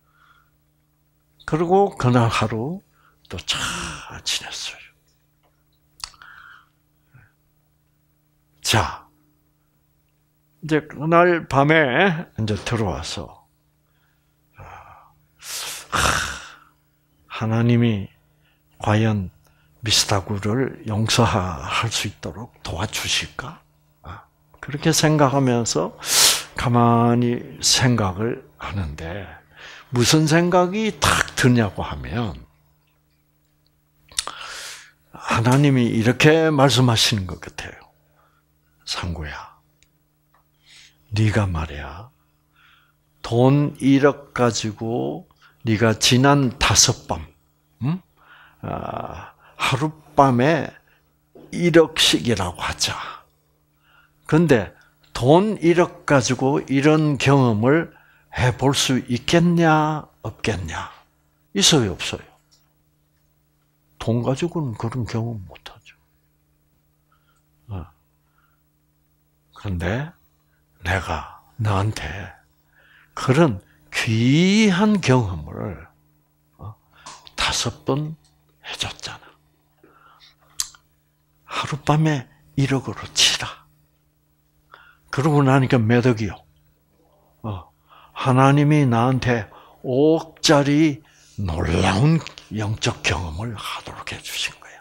그리고 그날 하루 또 잘 지냈어요. 자, 이제 그날 밤에 이제 들어와서 하나님이 과연 미스타구를 용서할 수 있도록 도와주실까? 그렇게 생각하면서 가만히 생각을 하는데 무슨 생각이 탁 드냐고 하면 하나님이 이렇게 말씀하시는 것 같아요. 상구야, 네가 말이야 돈 일억 가지고 네가 지난 다섯 밤, 응? 아, 하룻밤에 일억씩이라고 하자. 근데 돈 일억 가지고 이런 경험을 해볼 수 있겠냐, 없겠냐? 있어요, 없어요? 돈 가지고는 그런 경험 못하죠. 그런데 내가 너한테 그런 귀한 경험을 다섯 번 해줬잖아. 하룻밤에 일억으로 치라. 그러고 나니까 몇 억이요? 어, 하나님이 나한테 오억짜리 놀라운 영적 경험을 하도록 해주신 거야.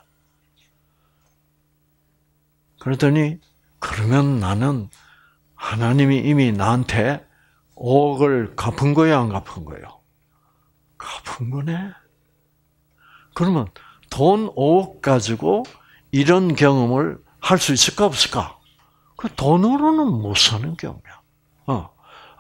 그러더니 그러면 나는 하나님이 이미 나한테 오억을 갚은 거야, 안 갚은 거예요? 갚은 거네. 그러면 돈 오억 가지고 이런 경험을 할 수 있을까 없을까? 그 돈으로는 못 사는 경우야. 어.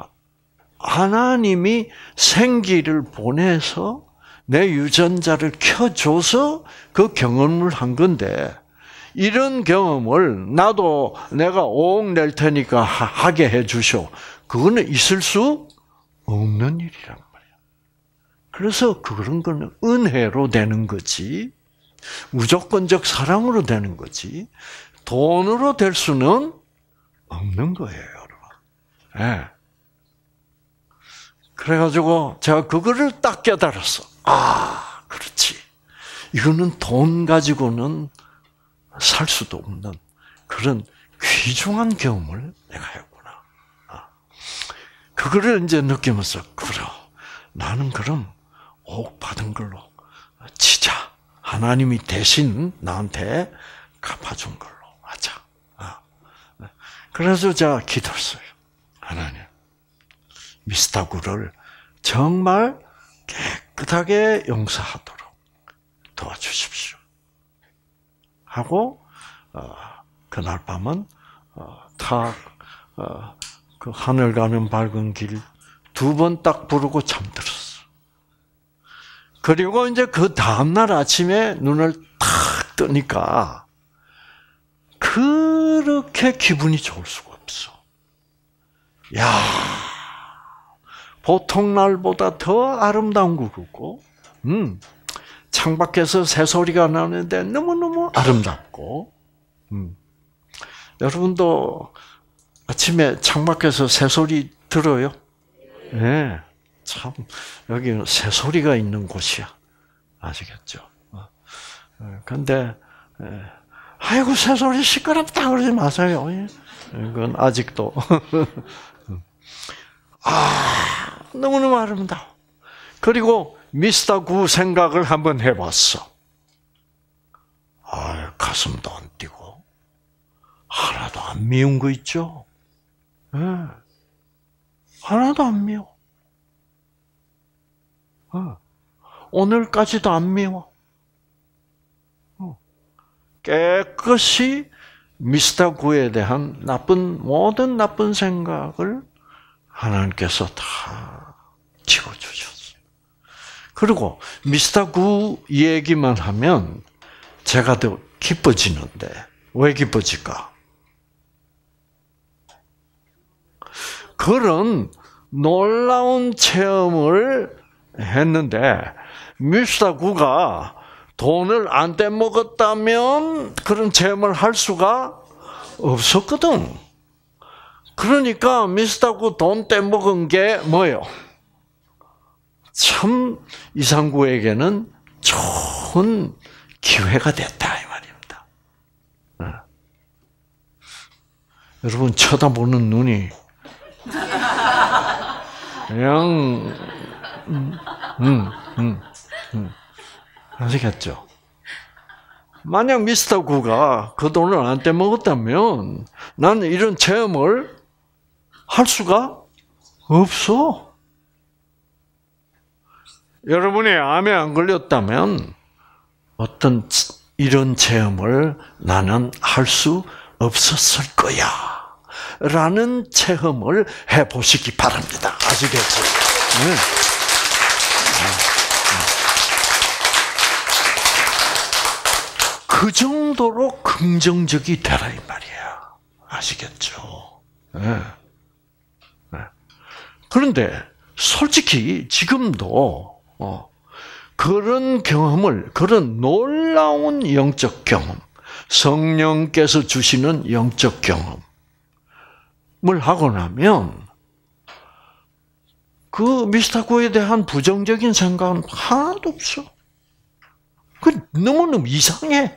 하나님이 생기를 보내서 내 유전자를 켜줘서 그 경험을 한 건데 이런 경험을 나도 내가 오억 낼 테니까 하게 해주셔. 그거는 있을 수 없는 일이란 말이야. 그래서 그런 거는 은혜로 되는 거지 무조건적 사랑으로 되는 거지 돈으로 될 수는 없는 거예요, 여러분. 네. 그래가지고 제가 그거를 딱 깨달았어. 아, 그렇지. 이거는 돈 가지고는 살 수도 없는 그런 귀중한 경험을 내가 했구나. 그거를 이제 느끼면서 그래, 나는 그럼 오억 받은 걸로 치자. 하나님이 대신 나한테 갚아준 걸로 하자. 그래서 제가 기도했어요. 하나님, 미스타구를 정말 깨끗하게 용서하도록 도와주십시오. 하고 어, 그날 밤은 어, 탁 어, 그 하늘 가는 밝은 길 두 번 딱 부르고 잠들었어. 그리고 이제 그 다음 날 아침에 눈을 탁 뜨니까 그렇게 기분이 좋을 수가 없어. 야, 보통 날보다 더 아름다운 것 같고, 음, 창밖에서 새소리가 나는데 너무너무 아름답고, 음. 여러분도 아침에 창밖에서 새소리 들어요? 네, 참, 여기는 새소리가 있는 곳이야. 아시겠죠? 근데, 아이고, 새소리 시끄럽다 그러지 마세요. 이건 아직도. 아, 너무너무 아름다워. 그리고 미스터 구 생각을 한번 해봤어. 아, 가슴도 안 뛰고 하나도 안 미운 거 있죠? 네. 하나도 안 미워. 어. 오늘까지도 안 미워. 어. 깨끗이 미스터 구에 대한 나쁜 모든 나쁜 생각을 하나님께서 다 지워주셨어요. 그리고 미스터 구 얘기만 하면 제가 더 기뻐지는데 왜 기뻐질까? 그런 놀라운 체험을 했는데 미스터 구가 돈을 안 떼먹었다면 그런 체험을 할 수가 없었거든. 그러니까 미스터 구 돈 떼먹은 게 뭐예요? 참 이상구에게는 좋은 기회가 됐다 이 말입니다. 여러분 쳐다보는 눈이 그냥 음, 음, 음, 음. 아시겠죠? 만약 미스터 구가 그 돈을 안 떼먹었다면 나는 이런 체험을 할 수가 없어. 여러분이 암에 안 걸렸다면 어떤 이런 체험을 나는 할 수 없었을 거야. 라는 체험을 해보시기 바랍니다. 아시겠죠? 네. 그 정도로 긍정적이 되라 이 말이야. 아시겠죠? 네. 네. 그런데 솔직히 지금도 어, 그런 경험을, 그런 놀라운 영적 경험, 성령께서 주시는 영적 경험을 하고 나면 그 미스터 구에 대한 부정적인 생각은 하나도 없어. 그 너무너무 이상해.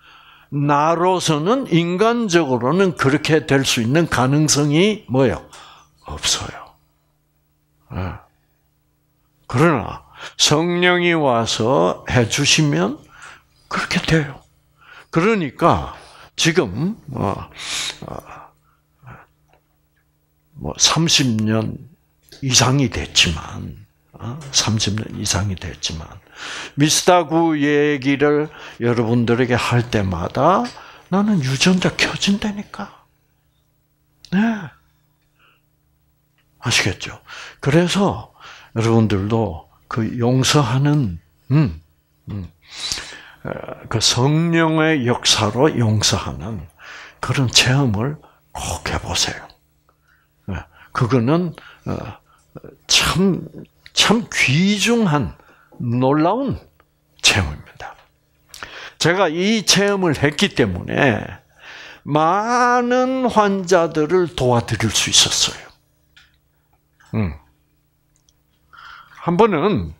나로서는 인간적으로는 그렇게 될 수 있는 가능성이 뭐예요? 없어요. 네. 그러나 성령이 와서 해주시면 그렇게 돼요. 그러니까 지금 어, 어, 뭐 삼십 년 이상이 됐지만 어, 삼십 년 이상이 됐지만 미스터 구 얘기를 여러분들에게 할 때마다 나는 유전자 켜진다니까. 네. 아시겠죠? 그래서 여러분들도 그 용서하는 음, 음, 그 성령의 역사로 용서하는 그런 체험을 꼭 해보세요. 그거는 참, 참 귀중한 놀라운 체험입니다. 제가 이 체험을 했기 때문에 많은 환자들을 도와드릴 수 있었어요. 음. 한 번은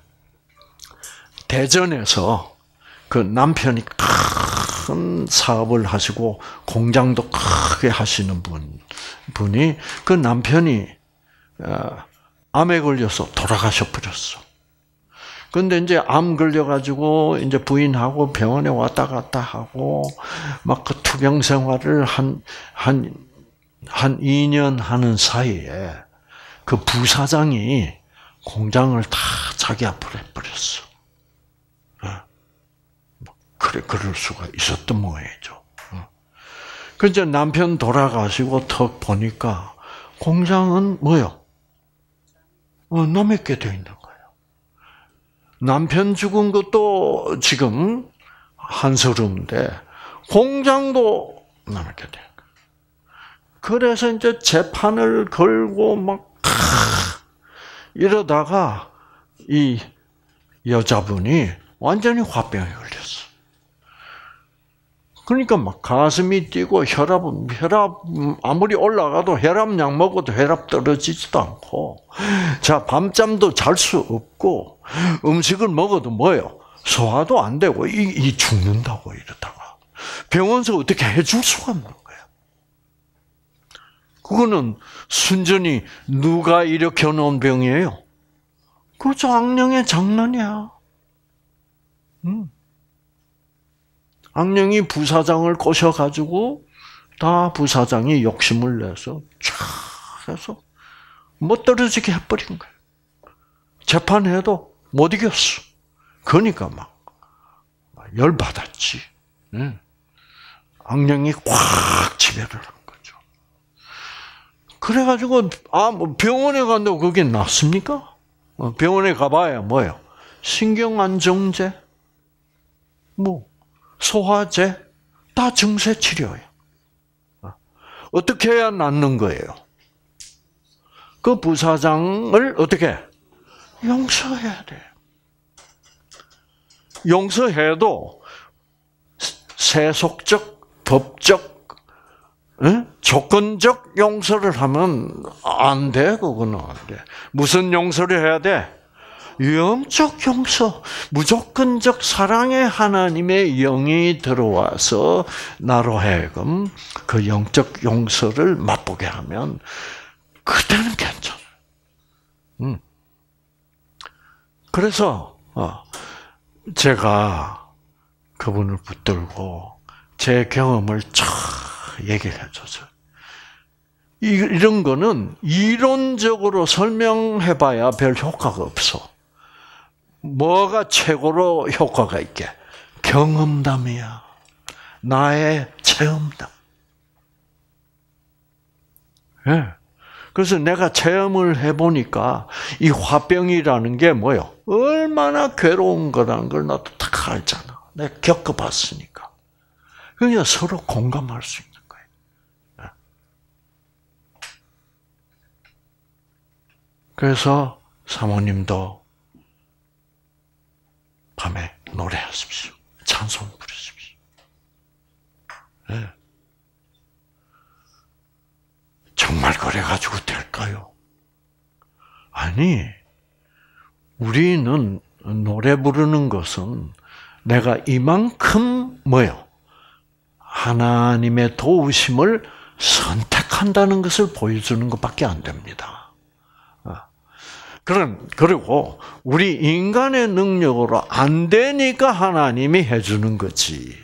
대전에서 그 남편이 큰 사업을 하시고 공장도 크게 하시는 분, 분이 그 남편이 암에 걸려서 돌아가셔 버렸어. 근데 이제 암 걸려가지고 이제 부인하고 병원에 왔다 갔다 하고 막 그 투병 생활을 한, 한, 한 이 년 하는 사이에 그 부사장이 공장을 다 자기 앞으로 해버렸어. 그래, 그럴 수가 있었던 모양이죠. 그 이제 남편 돌아가시고 턱 보니까 공장은 뭐요? 어, 남에게 되어 있는 거예요. 남편 죽은 것도 지금 한서름인데 공장도 남에게 되는 거예요. 그래서 이제 재판을 걸고 막 이러다가 이 여자분이 완전히 화병에 걸렸어. 그러니까 막 가슴이 뛰고 혈압은 혈압 아무리 올라가도 혈압약 먹어도 혈압 떨어지지도 않고, 자 밤잠도 잘 수 없고 음식을 먹어도 뭐예요? 소화도 안 되고 이, 이 죽는다고 이러다가 병원에서 어떻게 해줄 수가 없는 거예요. 그거는 순전히 누가 일으켜 놓은 병이에요? 그렇죠. 악령의 장난이야. 음. 악령이 부사장을 꼬셔가지고 다 부사장이 욕심을 내서 쫙 해서 못 떨어지게 해버린 거예요. 재판해도 못 이겼어. 그러니까 막 열받았지. 네. 악령이 꽉 지배를 한 거죠. 그래가지고 아, 뭐 병원에 간다고 그게 낫습니까? 병원에 가봐야 뭐예요? 신경안정제, 뭐 소화제, 다 증세 치료예요. 어떻게 해야 낫는 거예요? 그 부사장을 어떻게 용서해야 돼요. 용서해도 세속적, 법적, 에? 조건적 용서를 하면 안 돼. 그거는 안 돼. 무슨 용서를 해야 돼? 영적 용서, 무조건적 사랑의 하나님의 영이 들어와서 나로 하여금 그 영적 용서를 맛보게 하면 그때는 괜찮아요. 음. 그래서 제가 그분을 붙들고 제 경험을 쫙 얘기를 해줬어요. 이런 거는 이론적으로 설명해봐야 별 효과가 없어. 뭐가 최고로 효과가 있게? 경험담이야. 나의 체험담. 예. 그래서 내가 체험을 해보니까 이 화병이라는 게 뭐요? 얼마나 괴로운 거라는 걸 나도 딱 알잖아. 내가 겪어봤으니까. 그냥 서로 공감할 수 있는 거예요. 그래서 사모님도 밤에 노래하십시오. 찬송 부르십시오. 네. 정말 그래가지고 될까요? 아니, 우리는 노래 부르는 것은 내가 이만큼 뭐요? 하나님의 도우심을 선택한다는 것을 보여주는 것밖에 안 됩니다. 그런, 그리고 우리 인간의 능력으로 안 되니까 하나님이 해주는 거지.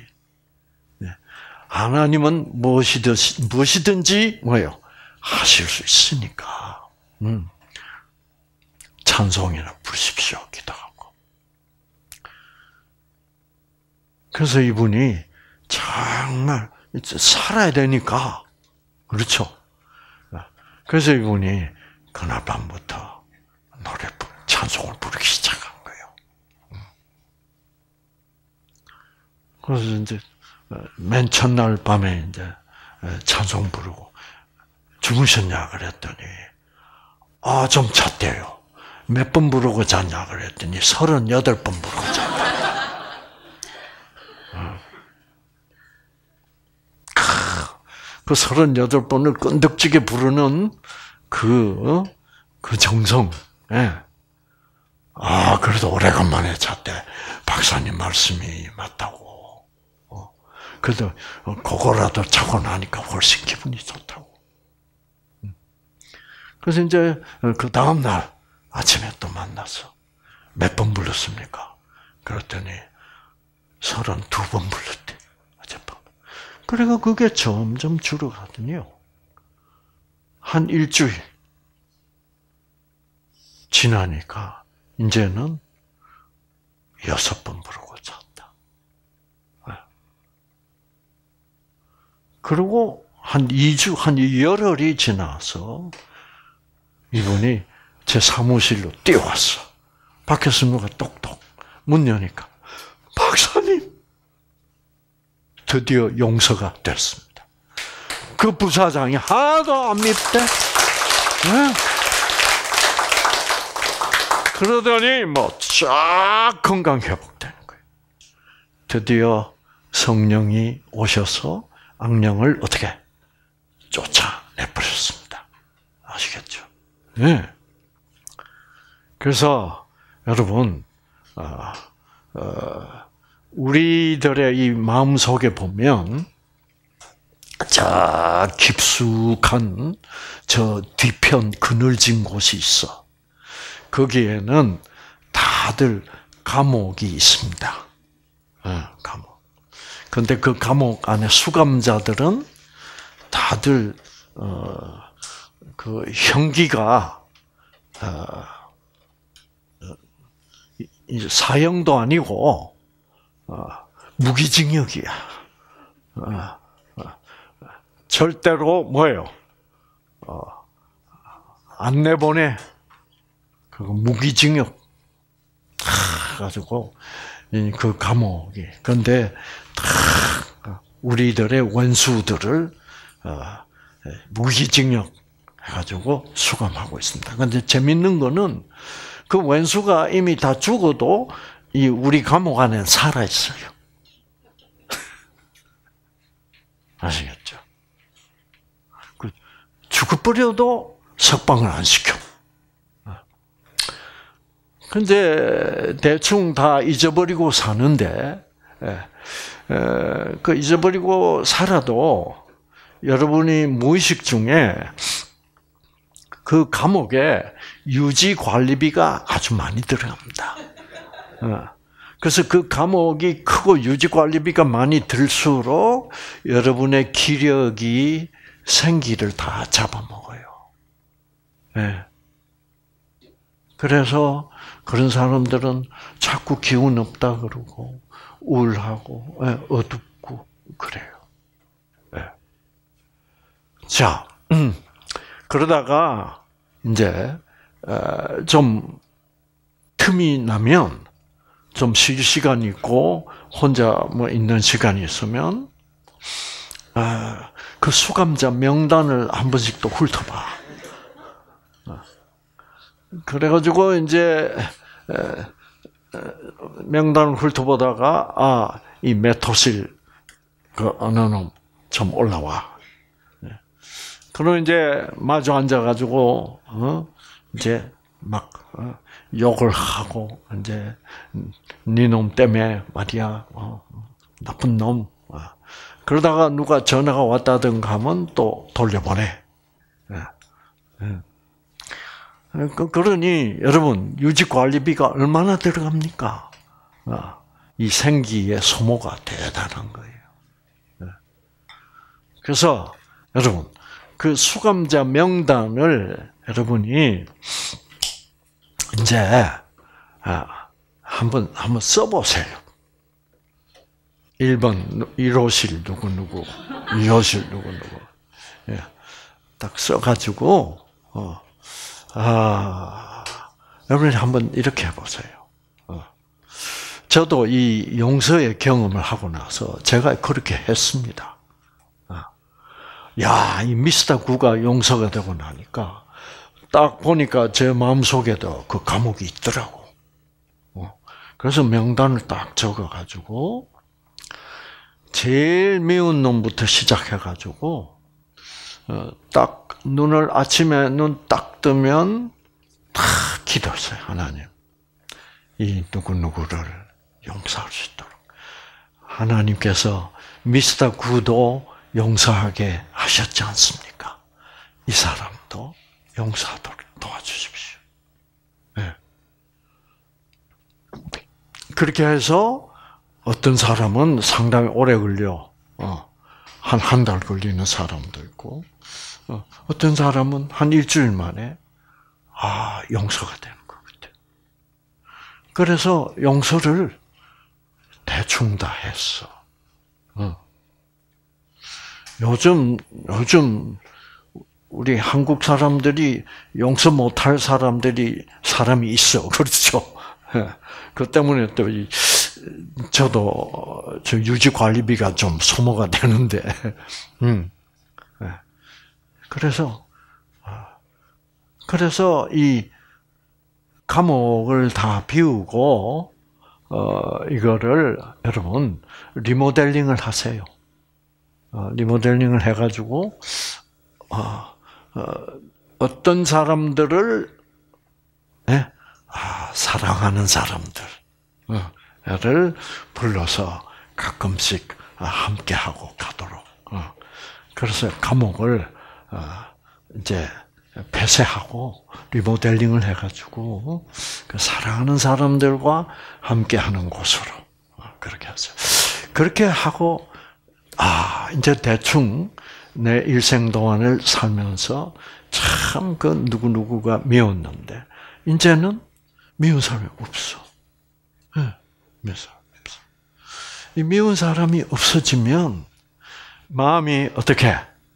하나님은 무엇이든지, 무엇이든지 뭐예요? 하실 수 있으니까. 음. 찬송이나 부르십시오. 기도하고. 그래서 이분이 정말 살아야 되니까. 그렇죠? 그래서 이분이 그날 밤부터 노래, 찬송을 부르기 시작한 거예요. 그래서 이제 맨 첫날 밤에 이제 찬송 부르고 주무셨냐 그랬더니 아, 좀 잤대요. 몇 번 부르고 잤냐 그랬더니 서른여덟 번 부르고 잤다. 그 서른여덟 번을 끈덕지게 부르는 그, 그 정성. 예. 아, 그래도 오래간만에 잤대. 박사님 말씀이 맞다고. 어. 그래도 그거라도 자고 나니까 훨씬 기분이 좋다고. 그래서 이제 그 다음 날 아침에 또 만나서 몇 번 불렀습니까? 그랬더니 서른두 번 불렀대. 어젯밤. 그래가 그게 점점 줄어가더니요. 한 일주일 지나니까 이제는 여섯 번 부르고 잤다. 그리고 한 이 주, 한 열흘이 지나서 이분이 제 사무실로 뛰어왔어. 밖에서 누가 똑똑 문 여니까 박사님 드디어 용서가 됐습니다. 그 부사장이 하나도 안 밉대. 네. 그러더니 뭐 쫙 건강 회복되는 거예요. 드디어 성령이 오셔서 악령을 어떻게 쫓아내버렸습니다. 아시겠죠? 네. 그래서 여러분, 어, 어, 우리들의 이 마음 속에 보면 저 깊숙한 저 뒤편 그늘진 곳이 있어. 거기에는 다들 감옥이 있습니다. 네, 감옥. 그런데 그 감옥 안에 수감자들은 다들 어, 그 형기가 어, 사형도 아니고 어, 무기징역이야. 어, 어, 절대로 뭐예요? 어, 안 내보내. 그 무기징역 가지고 그 감옥이. 그런데 우리들의 원수들을 무기징역 해가지고 수감하고 있습니다. 그런데 재밌는 거는 그 원수가 이미 다 죽어도 이 우리 감옥 안에 살아 있어요. 아시겠죠? 죽어버려도 석방을 안 시켜. 근데 대충 다 잊어버리고 사는데, 그 잊어버리고 살아도 여러분이 무의식 중에 그 감옥에 유지 관리비가 아주 많이 들어갑니다. 그래서 그 감옥이 크고 유지 관리비가 많이 들수록 여러분의 기력이 생기를 다 잡아먹어요. 네. 그래서 그런 사람들은 자꾸 기운 없다 그러고 우울하고 어둡고 그래요. 네. 자, 음, 그러다가 이제 좀 틈이 나면 좀 쉴 시간이 있고 혼자 뭐 있는 시간이 있으면 아, 그 수감자 명단을 한 번씩 또 훑어봐. 그래가지고 이제 명단을 훑어보다가 아, 이 메토실 그 어느 놈 좀 올라와. 그럼 이제 마주 앉아가지고 어? 이제 막 어? 욕을 하고 이제 네 놈 때문에 말이야 어? 나쁜 놈. 어. 그러다가 누가 전화가 왔다든가 하면 또 돌려보내. 그러니 여러분 유지 관리비가 얼마나 들어갑니까? 이 생기의 소모가 대단한 거예요. 그래서 여러분 그 수감자 명단을 여러분이 이제 한번 한번 써보세요. 일 번 일 호실 누구 누구, 이 호실 누구 누구, 예, 딱 써가지고 어, 아 여러분이 한번 이렇게 해보세요. 어. 저도 이 용서의 경험을 하고 나서 제가 그렇게 했습니다. 어. 야, 이 미스터 구가 용서가 되고 나니까 딱 보니까 제 마음속에도 그 감옥이 있더라고. 어. 그래서 명단을 딱 적어가지고 제일 미운 놈부터 시작해가지고 어, 딱 눈을 아침에 눈 딱 뜨면 다 기도했어요. 하나님, 이 누구 누구를 용서할 수 있도록 하나님께서 미스터 구도 용서하게 하셨지 않습니까? 이 사람도 용서하도록 도와주십시오. 네. 그렇게 해서 어떤 사람은 상당히 오래 걸려, 어, 한 한 달 걸리는 사람도 있고, 어, 어떤 사람은 한 일주일 만에 아 용서가 되는 것 같아요. 그래서 용서를 대충 다 했어. 어. 요즘 요즘 우리 한국 사람들이 용서 못할 사람들이 사람이 있어. 그렇죠? 그 때문에 또 이, 저도 저 유지 관리비가 좀 소모가 되는데, 음, 그래서 그래서 이 감옥을 다 비우고 어 이거를 여러분 리모델링을 하세요. 어, 리모델링을 해가지고 어, 어, 어떤 사람들을 네? 아, 사랑하는 사람들을 불러서 가끔씩 함께하고 가도록. 어. 그래서 감옥을 어, 이제 폐쇄하고 리모델링을 해가지고 그 사랑하는 사람들과 함께하는 곳으로 어, 그렇게 하죠. 그렇게 하고 아 이제 대충 내 일생 동안을 살면서 참 그 누구 누구가 미웠는데 이제는 미운 사람이 없어. 네, 미운 사람이 없어. 이 미운 사람이 없어지면 마음이 어떻게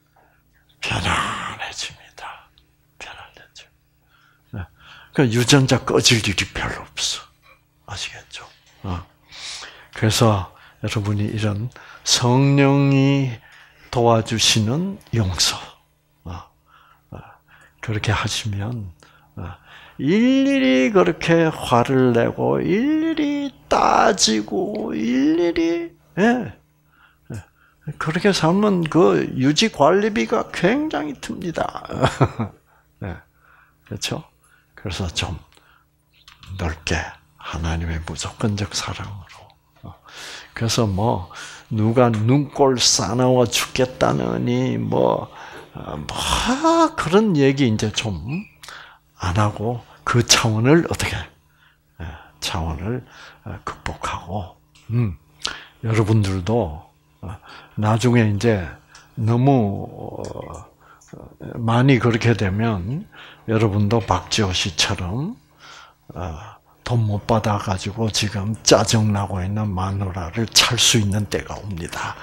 편안해집니다. 편안해져. 네. 그러니까 유전자 꺼질 일이 별로 없어. 아시겠죠? 어. 그래서 여러분이 이런 성령이 도와주시는 용서 어. 어. 그렇게 하시면 어. 일일이 그렇게 화를 내고 일일이 따지고 일일이 예. 그렇게 살면 그 유지 관리비가 굉장히 듭니다. 네. 그렇죠? 그래서 좀 넓게 하나님의 무조건적 사랑으로. 그래서 뭐 누가 눈꼴 싸나워 죽겠다느니 뭐, 뭐 그런 얘기 이제 좀 안 하고 그 차원을 어떻게 차원을 극복하고 음, 여러분들도 나중에 이제 너무 많이 그렇게 되면 여러분도 박지호 씨처럼 돈 못 받아가지고 지금 짜증나고 있는 마누라를 찰 수 있는 때가 옵니다.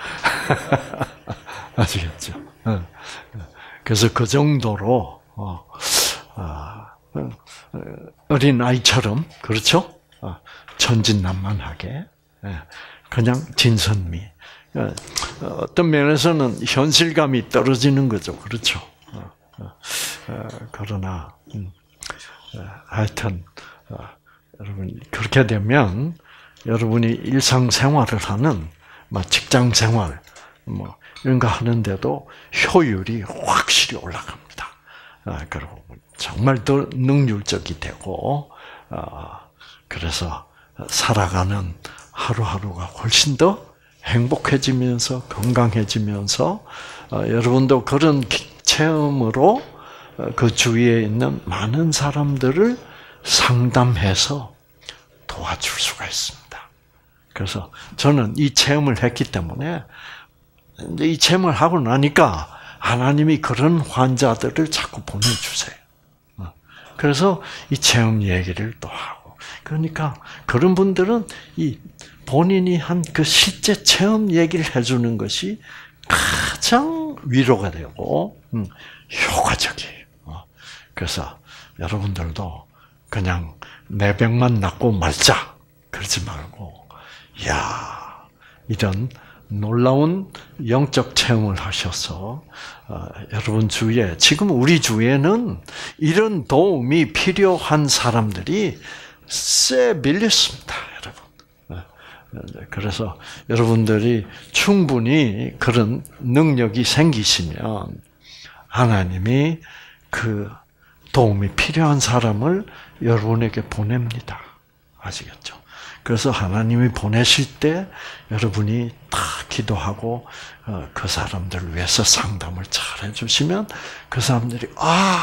아시겠죠? 그래서 그 정도로 어린 아이처럼 그렇죠? 천진난만하게 그냥 진선미. 어떤 면에서는 현실감이 떨어지는 거죠, 그렇죠? 그러나 하여튼 여러분 그렇게 되면 여러분이 일상생활을 하는 직장 생활 뭐 이런 거 하는데도 효율이 확실히 올라갑니다. 그리고 정말 더 능률적이 되고 그래서 살아가는 하루하루가 훨씬 더 행복해지면서 건강해지면서 여러분도 그런 체험으로 그 주위에 있는 많은 사람들을 상담해서 도와줄 수가 있습니다. 그래서 저는 이 체험을 했기 때문에 이 체험을 하고 나니까 하나님이 그런 환자들을 자꾸 보내주세요. 그래서 이 체험 얘기를 또 하고 그러니까 그런 분들은 이 본인이 한 그 실제 체험 얘기를 해주는 것이 가장 위로가 되고 음, 효과적이에요. 그래서 여러분들도 그냥 내 병만 낫고 말자 그러지 말고 야 이런 놀라운 영적 체험을 하셔서 어, 여러분 주위에 지금 우리 주위에는 이런 도움이 필요한 사람들이 쎄 밀렸습니다, 여러분. 그래서 여러분들이 충분히 그런 능력이 생기시면 하나님이 그 도움이 필요한 사람을 여러분에게 보냅니다. 아시겠죠? 그래서 하나님이 보내실 때 여러분이 다 기도하고 그 사람들을 위해서 상담을 잘 해주시면 그 사람들이 아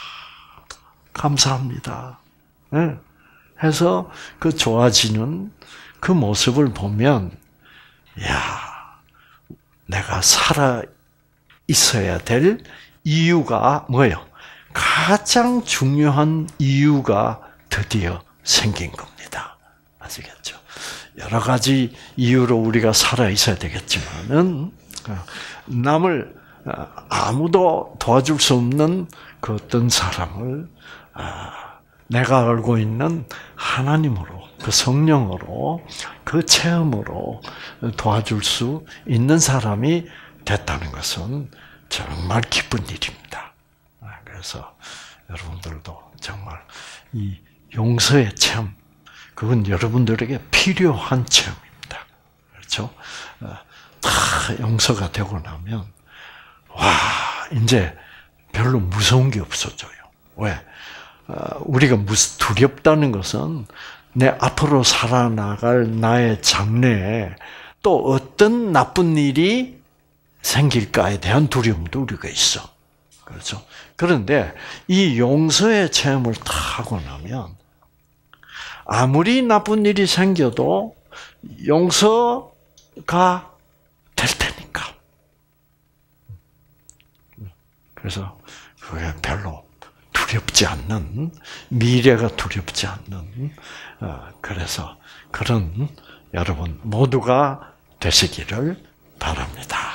감사합니다 해서 그 좋아지는 그 모습을 보면 야 내가 살아 있어야 될 이유가 뭐예요? 가장 중요한 이유가 드디어 생긴 겁니다. 아시겠죠? 여러 가지 이유로 우리가 살아 있어야 되겠지만은 남을 아무도 도와줄 수 없는 그 어떤 사람을 내가 알고 있는 하나님으로 그 성령으로 그 체험으로 도와줄 수 있는 사람이 됐다는 것은 정말 기쁜 일입니다. 그래서 여러분들도 정말 이 용서의 체험, 그건 여러분들에게 필요한 체험입니다. 그렇죠? 다 용서가 되고 나면 와 이제 별로 무서운 게 없어져요. 왜? 우리가 무슨 두렵다는 것은 내 앞으로 살아나갈 나의 장래에 또 어떤 나쁜 일이 생길까에 대한 두려움도 우리가 있어. 그렇죠? 그런데 이 용서의 체험을 다 하고 나면 아무리 나쁜 일이 생겨도 용서가 될 테니까. 그래서 그게 별로 두렵지 않는, 미래가 두렵지 않는, 그래서 그런 여러분 모두가 되시기를 바랍니다.